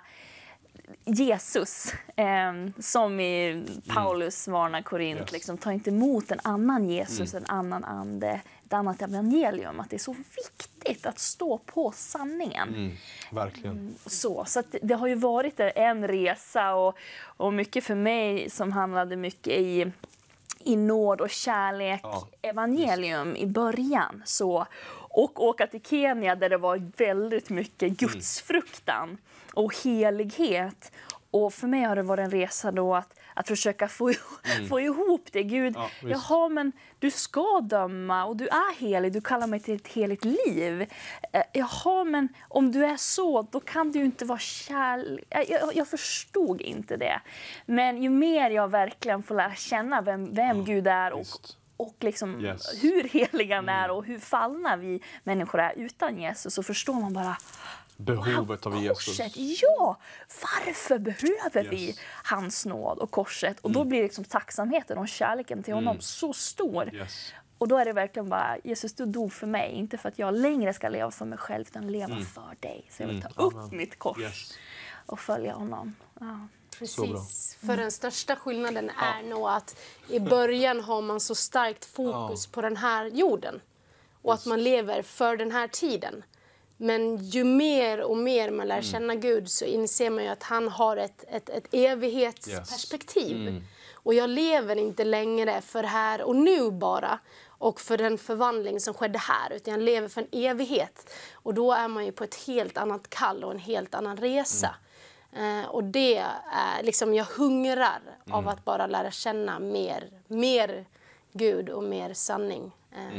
Jesus, som i Paulus varnar Korint, liksom, ta inte emot en annan Jesus, en annan ande, ett annat evangelium, att det är så viktigt att stå på sanningen. Verkligen. Så att det har ju varit en resa och mycket för mig som handlade mycket i nåd och kärlek, evangelium i början. Så, och åka till Kenya där det var väldigt mycket gudsfruktan och helighet. Och för mig har det varit en resa då att försöka få ihop det. Gud, jaha, men du ska döma och du är helig, du kallar mig till ett heligt liv. Jaha, men om du är så, då kan du ju inte vara kärlek. Jag förstod inte det. Men ju mer jag verkligen får lära känna vem Gud är och liksom hur helig han är och hur fallna vi människor är utan Jesus, så förstår man bara behovet av Jesus. Korset, ja! Varför behöver vi hans nåd och korset? Och då blir liksom tacksamheten och kärleken till honom så stor. Och då är det verkligen bara, Jesus, du dog för mig. Inte för att jag längre ska leva för mig själv, utan leva för dig. Så jag vill ta upp mitt kors och följa honom. Ja. Precis. För den största skillnaden är nog att i början har man så starkt fokus på den här jorden. Och att man lever för den här tiden. Men ju mer och mer man lär känna Gud så inser man ju att han har ett evighetsperspektiv. Och jag lever inte längre för här och nu bara och för den förvandling som skedde här, utan jag lever för en evighet. Och då är man ju på ett helt annat kall och en helt annan resa. Och det är liksom, jag hungrar av att bara lära känna mer Gud och mer sanning.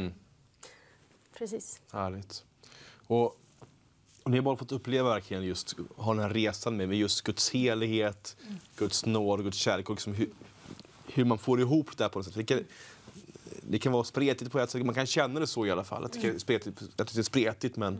Precis. Härligt. Och ni har bara fått uppleva verkligen just ha den här resan med just Guds helighet, Guds nåd, Guds kärlek och liksom hur man får ihop det här på något sätt. Det kan vara spretigt på ett sätt, man kan känna det så i alla fall. Att det är spretigt, men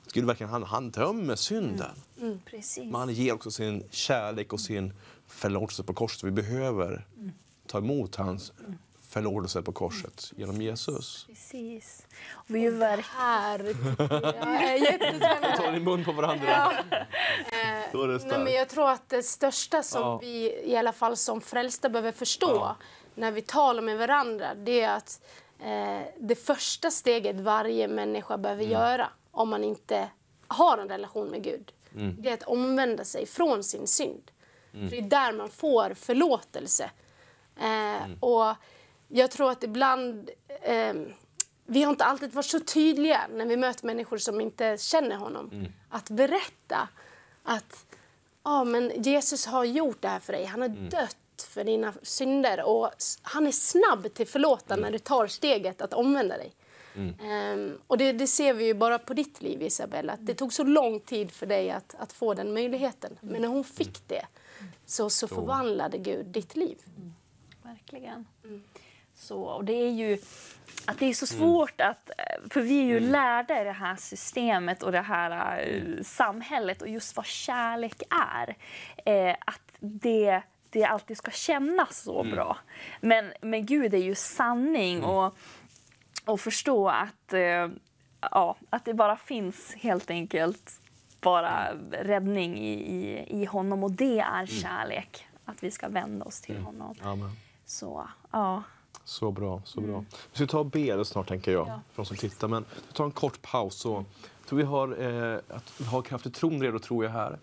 Gud verkligen, han dömer synden. Precis. Men han ger också sin kärlek och sin förlåtelse på korset. Vi behöver ta emot hans förlåtelse på korset genom Jesus. Precis. Och vi är ju Här är jättespännande. Ta i mun på varandra. Då är det Nej, men jag tror att det största som vi i alla fall som frälsta behöver förstå när vi talar med varandra, det är att det första steget varje människa behöver göra om man inte har en relation med Gud, det är att omvända sig från sin synd. För det är där man får förlåtelse. Och jag tror att ibland vi har inte alltid varit så tydliga när vi möter människor som inte känner honom. Att berätta att men Jesus har gjort det här för dig. Han har dött för dina synder och han är snabb till förlåta när du tar steget att omvända dig. Och det ser vi ju bara på ditt liv, Isabella. Att det tog så lång tid för dig att få den möjligheten. Men när hon fick det så förvandlade Gud ditt liv. Verkligen. Så, och det är ju att det är så svårt att, för vi är ju lärda i det här systemet och det här samhället och just vad kärlek är. Att det alltid ska kännas så bra. Men Gud är ju sanning och förstå att det bara finns helt enkelt bara räddning i honom och det är kärlek. Att vi ska vända oss till honom. Amen. Så, Så bra, så bra. Vi ska ta och be snart, tänker jag, för de som tittar. Men vi tar en kort paus. Så jag tror vi har kraftigt tron redo, tror jag, här.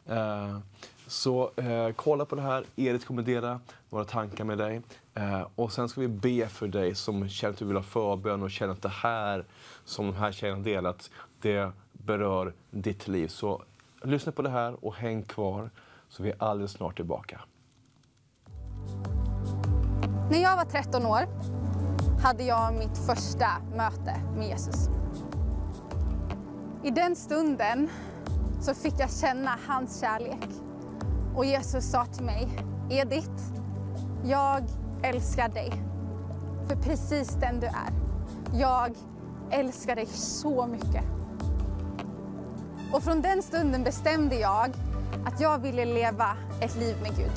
Så kolla på det här. Erik kommer dela våra tankar med dig. Och sen ska vi be för dig som känner att du vill ha förbön och känner att det här som de här tjejerna delat, det berör ditt liv. Så lyssna på det här och häng kvar, så vi är alldeles snart tillbaka. När jag var 13 år hade jag mitt första möte med Jesus. I den stunden så fick jag känna hans kärlek. Och Jesus sa till mig: Edith, jag älskar dig för precis den du är. Jag älskar dig så mycket. Och från den stunden bestämde jag att jag ville leva ett liv med Gud.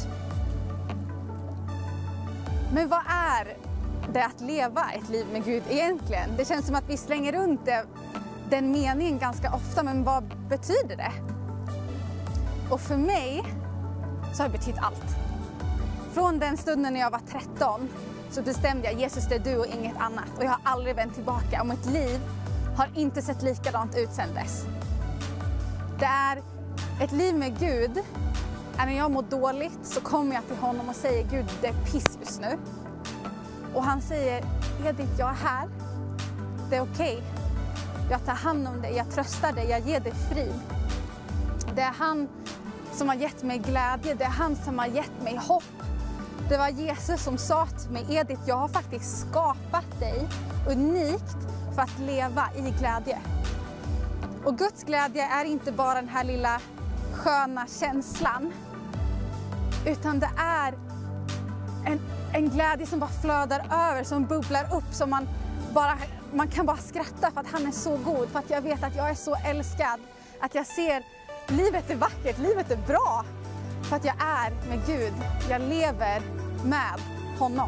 Men vad är det att leva ett liv med Gud egentligen? Det känns som att vi slänger runt den meningen ganska ofta, men vad betyder det? Och för mig så har det betytt allt. Från den stunden när jag var 13 så bestämde jag: Jesus, det är du och inget annat. Och jag har aldrig vänt tillbaka, och mitt liv har inte sett likadant ut sedan dess. Det är ett liv med Gud. När jag mår dåligt så kommer jag till honom och säger: Gud, det är piss just nu. Och han säger: Edith, jag är här. Det är okej. Jag tar hand om dig, jag tröstar dig, jag ger dig frid. Det är han som har gett mig glädje, det är han som har gett mig hopp. Det var Jesus som sa till mig: Edith, jag har faktiskt skapat dig unikt för att leva i glädje. Och Guds glädje är inte bara den här lilla sköna känslan, utan det är en glädje som bara flödar över, som bubblar upp, som man kan bara skratta för att han är så god, för att jag vet att jag är så älskad, att jag ser livet är vackert, livet är bra, för att jag är med Gud, jag lever med honom.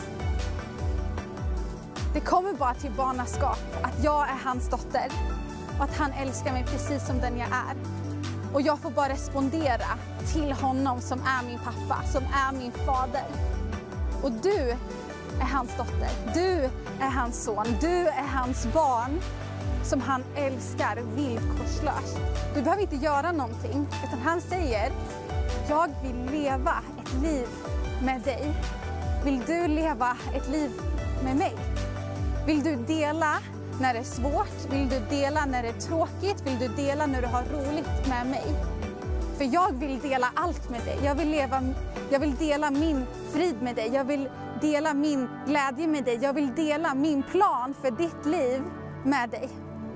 Det kommer bara till barnaskap att jag är hans dotter och att han älskar mig precis som den jag är. Och jag får bara respondera till honom som är min pappa, som är min fader. Och du är hans dotter, du är hans son, du är hans barn som han älskar villkorslöst. Du behöver inte göra någonting, utan han säger: jag vill leva ett liv med dig. Vill du leva ett liv med mig? Vill du dela när det är svårt? Vill du dela när det är tråkigt? Vill du dela när du har roligt med mig? För jag vill dela allt med dig. Jag vill dela min frid med dig. Jag vill dela min glädje med dig. Jag vill dela min plan för ditt liv med dig.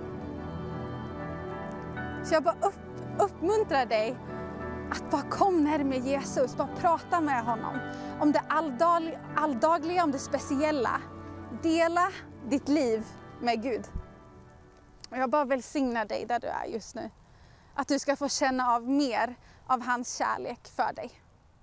Så jag bara uppmuntrar dig att bara kom närmare Jesus. Bara prata med honom. Om det alldagliga, om det speciella. Dela ditt liv med Gud. Och jag bara välsignar dig där du är just nu. Att du ska få känna av mer av hans kärlek för dig.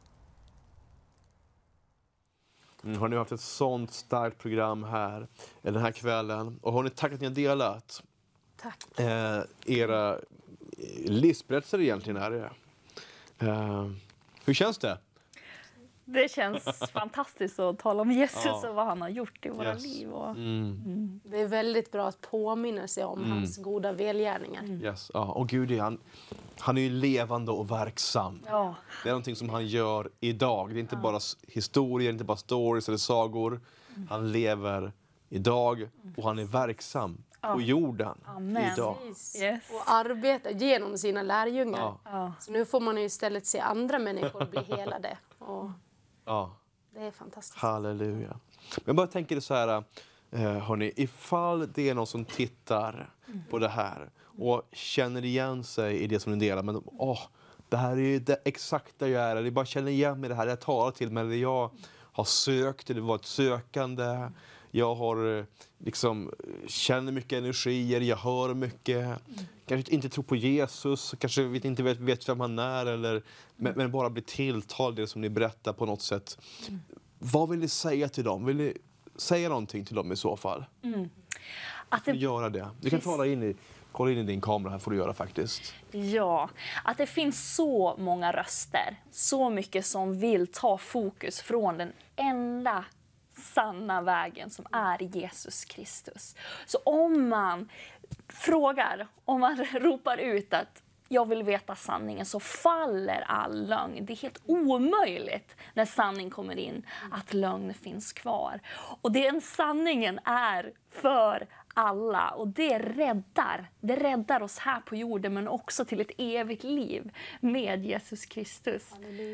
Har ni haft ett sånt starkt program här den här kvällen? Och har ni tack att ni har delat Tack. Era livsberättelser egentligen är det. Hur känns det? Det känns fantastiskt att tala om Jesus och vad han har gjort i våra liv. Och, Det är väldigt bra att påminna sig om hans goda välgärningar. Yes. Ja, och Gud han är ju levande och verksam. Ja. Det är någonting som han gör idag. Det är inte bara historier, inte bara stories eller sagor. Han lever idag och han är verksam på jorden idag. Yes. Och arbeta genom sina lärjungar. Ja. Så nu får man ju istället se andra människor bli helade. Och det är fantastiskt. Halleluja. Men jag bara tänker det så här, hörni, ifall det är någon som tittar på det här och känner igen sig i det som ni delar, men det här är ju det exakt där jag är, eller bara känner igen mig det här, jag talar till mig, eller jag har sökt, eller varit sökande, jag har känner mycket energier, jag hör mycket, kanske inte tror på Jesus, kanske inte vet vem han är, eller, men bara blir tilltalad det som ni berättar på något sätt. Vad vill ni säga till dem? Vill ni säga någonting till dem i så fall? Att det, göra det. Du kan kolla in i din kamera här, får du göra faktiskt. Ja, att det finns så många röster, så mycket som vill ta fokus från den enda sanna vägen som är Jesus Kristus. Så om man frågar, om man ropar ut att jag vill veta sanningen, så faller all lögn. Det är helt omöjligt när sanning kommer in att lögn finns kvar. Och den sanningen är för alla, och det räddar oss här på jorden, men också till ett evigt liv med Jesus Kristus.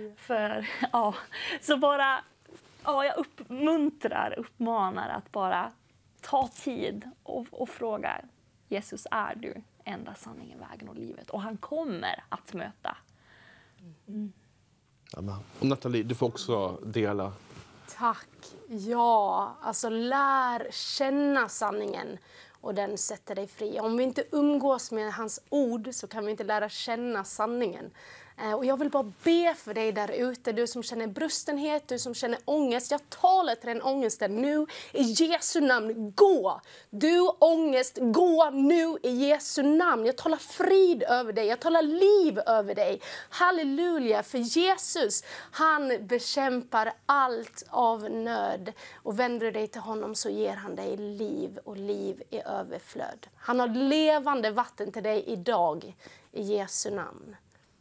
Så bara jag uppmanar att bara ta tid och fråga Jesus, är du enda sanningen, vägen och livet? Och han kommer att möta. Amen. Och Nathalie, du får också dela. Tack. Ja, alltså lär känna sanningen och den sätter dig fri. Om vi inte umgås med hans ord så kan vi inte lära känna sanningen. Och jag vill bara be för dig där ute, du som känner brustenhet, du som känner ångest. Jag talar till den ångesten nu i Jesu namn. Gå! Du ångest, gå nu i Jesu namn. Jag talar frid över dig, jag talar liv över dig. Halleluja, för Jesus, han bekämpar allt av nöd. Och vänder dig till honom så ger han dig liv och liv i överflöd. Han har levande vatten till dig idag i Jesu namn.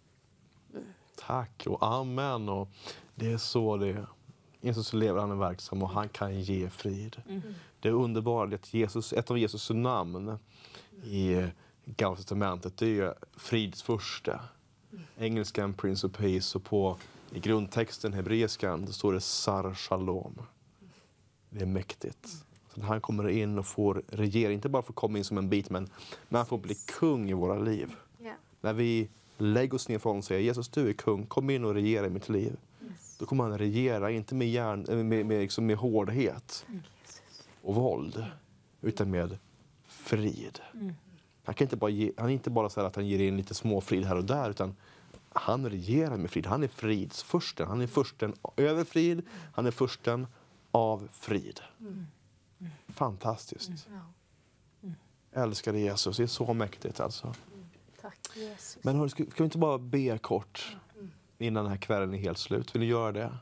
Tack och amen. Och det är så det är. Jesus lever, han är verksam och han kan ge frid. Det är underbart att ett av Jesus namn i Gamla testamentet, det är fridsfurste. Engelskan Prince of Peace, och i grundtexten hebreiskan står det Sar Shalom. Det är mäktigt. Så han kommer in och får regera, inte bara får komma in som en bit, men han får bli kung i våra liv. Yeah. När vi lägger oss ner för honom och säger Jesus, du är kung, kom in och regera i mitt liv. Då kommer han regera, inte med hårdhet och våld, utan med frid. Han är inte bara så att han ger in lite små frid här och där, utan han regerar med frid. Han är fridsfursten. Han är fursten över frid. Han är fursten av frid. Fantastiskt. Älskade Jesus, det är så mäktigt alltså. Tack Jesus. Men hörru, ska vi inte bara be kort innan den här kvällen är helt slut? Vill ni göra det?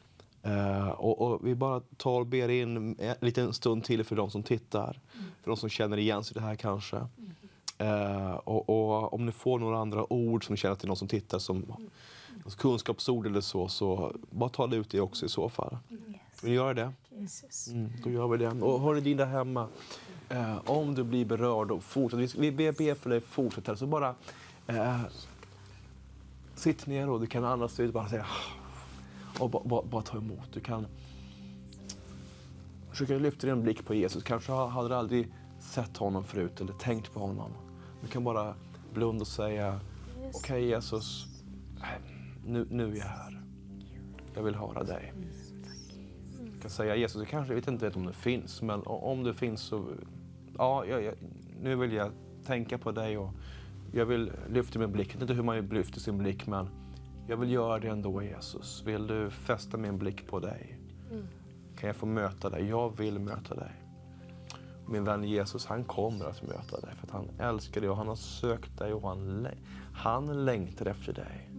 Och vi bara tar och ber in en liten stund till för de som tittar. För de som känner igen sig det här kanske. Och om ni får några andra ord som ni känner att det är någon som tittar som kunskapsord eller så bara tala ut det också i så fall. Vill ni göra det? Då gör vi det. Och hör ni din där hemma, om du blir berörd och fortsätt. Vi ber för dig, fortsätt här. Så bara sitt ner och du kan andas ut, bara säga och bara ta emot. Du kan försöka lyfta din blick på Jesus. Kanske hade du aldrig sett honom förut eller tänkt på honom. Du kan bara blunda och säga okej, Jesus, nu är jag här. Jag vill höra dig. Jag kan säga Jesus, jag kanske vet inte om det finns, men om det finns så nu vill jag tänka på dig och jag vill lyfta min blick. Jag vet inte hur man lyfter sin blick, men jag vill göra det ändå, Jesus. Vill du fästa min blick på dig? Kan jag få möta dig? Jag vill möta dig. Min vän Jesus, han kommer att möta dig för att han älskar dig och han har sökt dig och han längtar efter dig.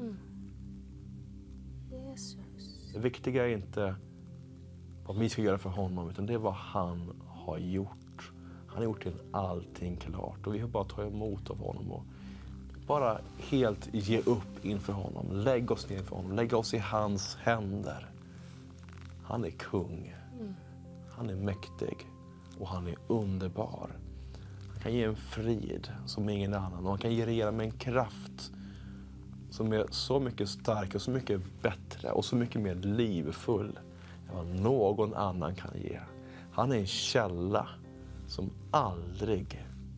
Jesus. Det viktiga är inte vad vi ska göra för honom, utan det är vad han har gjort. Han har gjort allting klart och vi har bara tagit emot av honom och bara helt ge upp inför honom. Lägg oss ner inför honom, lägg oss i hans händer. Han är kung, han är mäktig och han är underbar. Han kan ge en frid som ingen annan och han kan ge med en kraft som är så mycket starkare och så mycket bättre och så mycket mer livfull än vad någon annan kan ge. Han är en källa som aldrig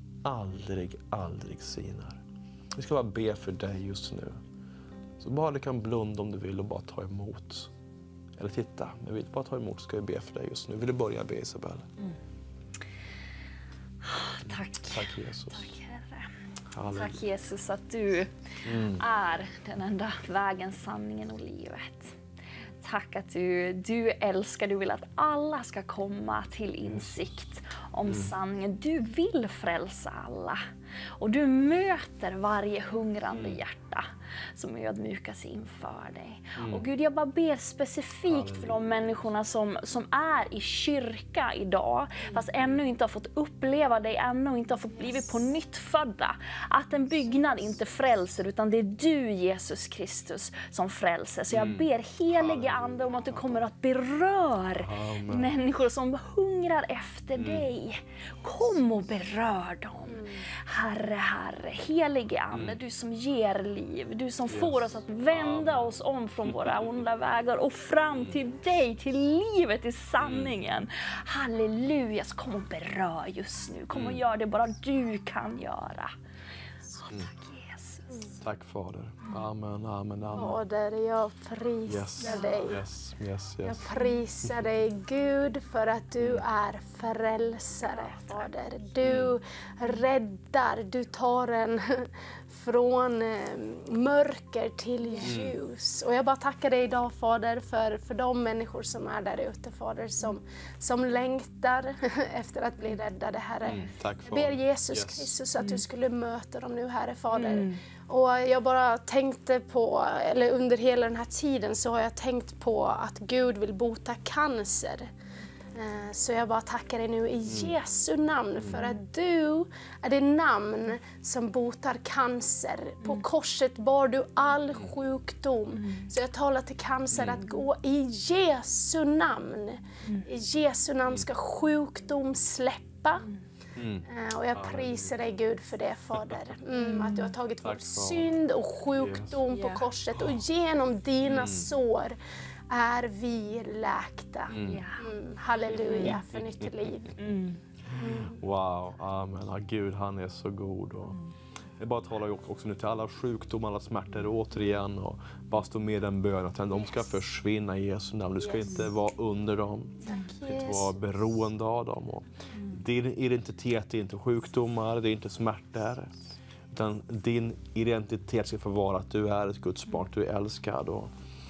sinar. Vi ska bara be för dig just nu. Så bara du kan blunda om du vill och bara ta emot. Eller titta, men vill bara ta emot ska vi be för dig just nu. Vill du börja be, Isabel? Tack Jesus. Tack Herre. Halleluja. Tack Jesus att du är den enda vägen, sanningen och livet. Tack att du älskar, du vill att alla ska komma till insikt om sanningen. Du vill frälsa alla. Och du möter varje hungrande hjärta som ödmjukar sig inför dig. Och Gud, jag bara ber specifikt för de människorna som är i kyrka idag, fast ännu inte har fått uppleva dig, ännu inte har fått blivit på nytt födda. Att en byggnad inte frälser, utan det är du, Jesus Kristus, som frälser. Så jag ber helige Ande om att du kommer att beröra människor som hungrar efter dig. Kom och berör dem. Herre, helige Ande, du som ger liv, du som får oss att vända oss om från våra onda vägar och fram till dig, till livet, i sanningen. Halleluja, så kom och berör just nu. Kom och gör det bara du kan göra. Tack Jesus. Tack Fader. Amen. Fader, jag prisar dig. Yes. Jag prisar dig, Gud, för att du är frälsare, Fader. Du räddar, du tar en från mörker till ljus. Och jag bara tackar dig idag, Fader, för de människor som är där ute, Fader, som längtar efter att bli räddade, Herre. Tack, jag ber Jesus Kristus att du skulle möta dem nu, Herre, Fader. Och jag bara tänkte på, eller under hela den här tiden så har jag tänkt på att Gud vill bota cancer. Så jag bara tackar dig nu i Jesu namn för att du är det namn som botar cancer. På korset bar du all sjukdom. Så jag talar till cancer att gå i Jesu namn. I Jesu namn ska sjukdom släppa. Och jag prisar dig, Gud, för det, Fader. Att du har tagit vår synd och sjukdom på korset. Och genom dina sår är vi läkta. Halleluja för nytt liv. Wow, amen. Ja, Gud, han är så god. Och jag bara talar också nu till alla sjukdomar, alla smärtor återigen. Och bara stå med den bön att de ska försvinna i Jesu namn. Du ska inte vara under dem. Du ska inte vara beroende av dem. Och din identitet är inte sjukdomar, det är inte smärtor. Utan din identitet ska få vara att du är ett Guds barn, du är älskad. Och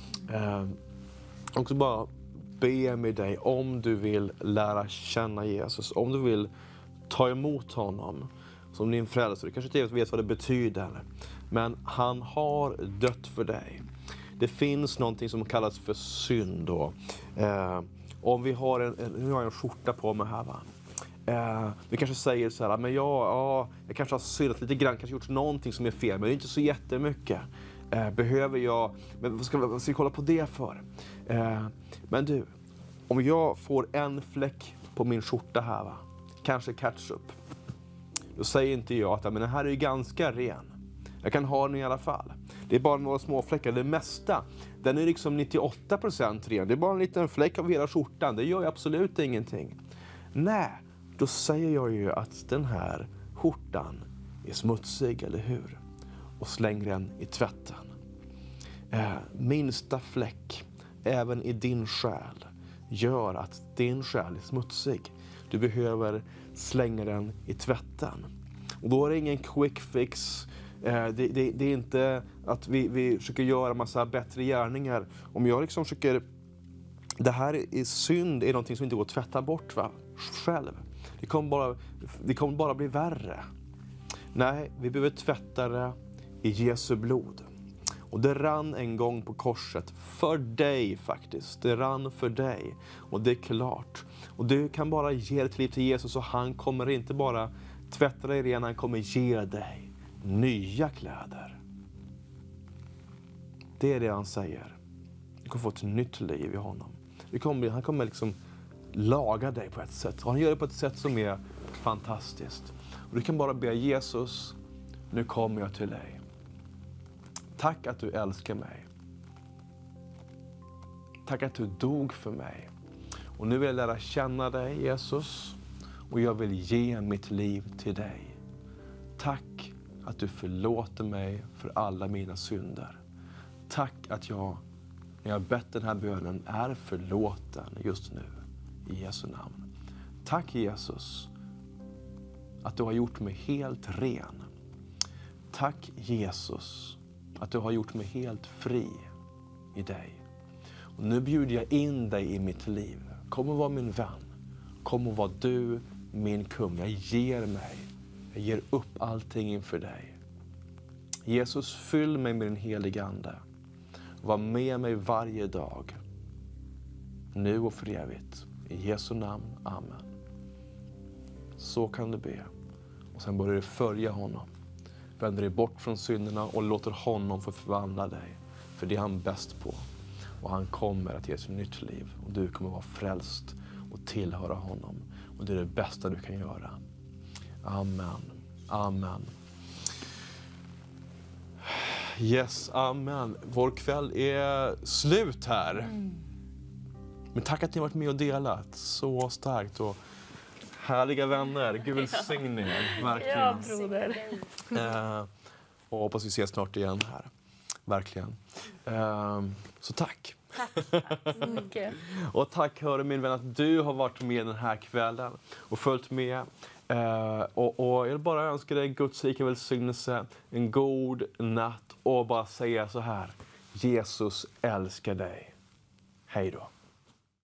också bara be med dig om du vill lära känna Jesus. Om du vill ta emot honom som din frälsare. Du kanske inte vet vad det betyder. Men han har dött för dig. Det finns någonting som kallas för synd. Om vi har nu har jag en skjorta på mig här, va? Vi kanske säger så här, men jag kanske har syndat lite grann, kanske gjort någonting som är fel, men det är inte så jättemycket. Behöver jag, men vad ska vi kolla på det för? Men du, om jag får en fläck på min skjorta här, va? Kanske ketchup. Då säger inte jag att men den här är ju ganska ren. Jag kan ha den i alla fall. Det är bara några små fläckar. Det mesta, den är liksom 98% ren. Det är bara en liten fläck av hela skjortan. Det gör ju absolut ingenting. Nej, då säger jag ju att den här skjortan är smutsig, eller hur? Och slänger den i tvätten. Minsta fläck, även i din själ, gör att din själ är smutsig. Du behöver slänga den i tvätten. Och då är det ingen quick fix. Det är inte att vi försöker göra massa bättre gärningar. Om jag liksom försöker... Det här är synd, är någonting som inte går att tvätta bort själv. Det kommer bara bli värre. Nej, vi behöver tvätta det i Jesu blod. Och det rann en gång på korset för dig faktiskt. Det rann för dig. Och det är klart. Och du kan bara ge ditt liv till Jesus och han kommer inte bara tvätta dig ren, han kommer ge dig nya kläder. Det är det han säger. Du kommer få ett nytt liv i honom. Han kommer liksom laga dig på ett sätt. Och han gör det på ett sätt som är fantastiskt. Och du kan bara be Jesus, nu kommer jag till dig. Tack att du älskar mig. Tack att du dog för mig. Och nu vill jag lära känna dig, Jesus. Och jag vill ge mitt liv till dig. Tack att du förlåter mig för alla mina synder. Tack att jag, när jag bett den här bönen, är förlåten just nu. I Jesu namn. Tack Jesus att du har gjort mig helt ren. Tack Jesus att du har gjort mig helt fri i dig. Och nu bjuder jag in dig i mitt liv. Kom och var min vän. Kom och var du min kung. Jag ger upp allting inför dig. Jesus, fyll mig med din heliga ande. Var med mig varje dag. Nu och för evigt. I Jesu namn. Amen. Så kan du be. Och sen börjar du följa honom. Vänder dig bort från synderna och låter honom få förvandla dig. För det är han bäst på. Och han kommer att ge sig nytt liv. Och du kommer vara frälst och tillhöra honom. Och det är det bästa du kan göra. Amen. Amen. Yes, amen. Vår kväll är slut här. Men tack att ni har varit med och delat. Så starkt och härliga vänner. Gud välsigne er. Verkligen. Ja, broder. Och hoppas vi ses snart igen här. Verkligen. Så tack. Tack så mycket. Och tack hörru min vän att du har varit med den här kvällen och följt med. Och jag vill bara önska dig Guds rika välsignelse, en god natt och bara säga så här: Jesus älskar dig. Hej då.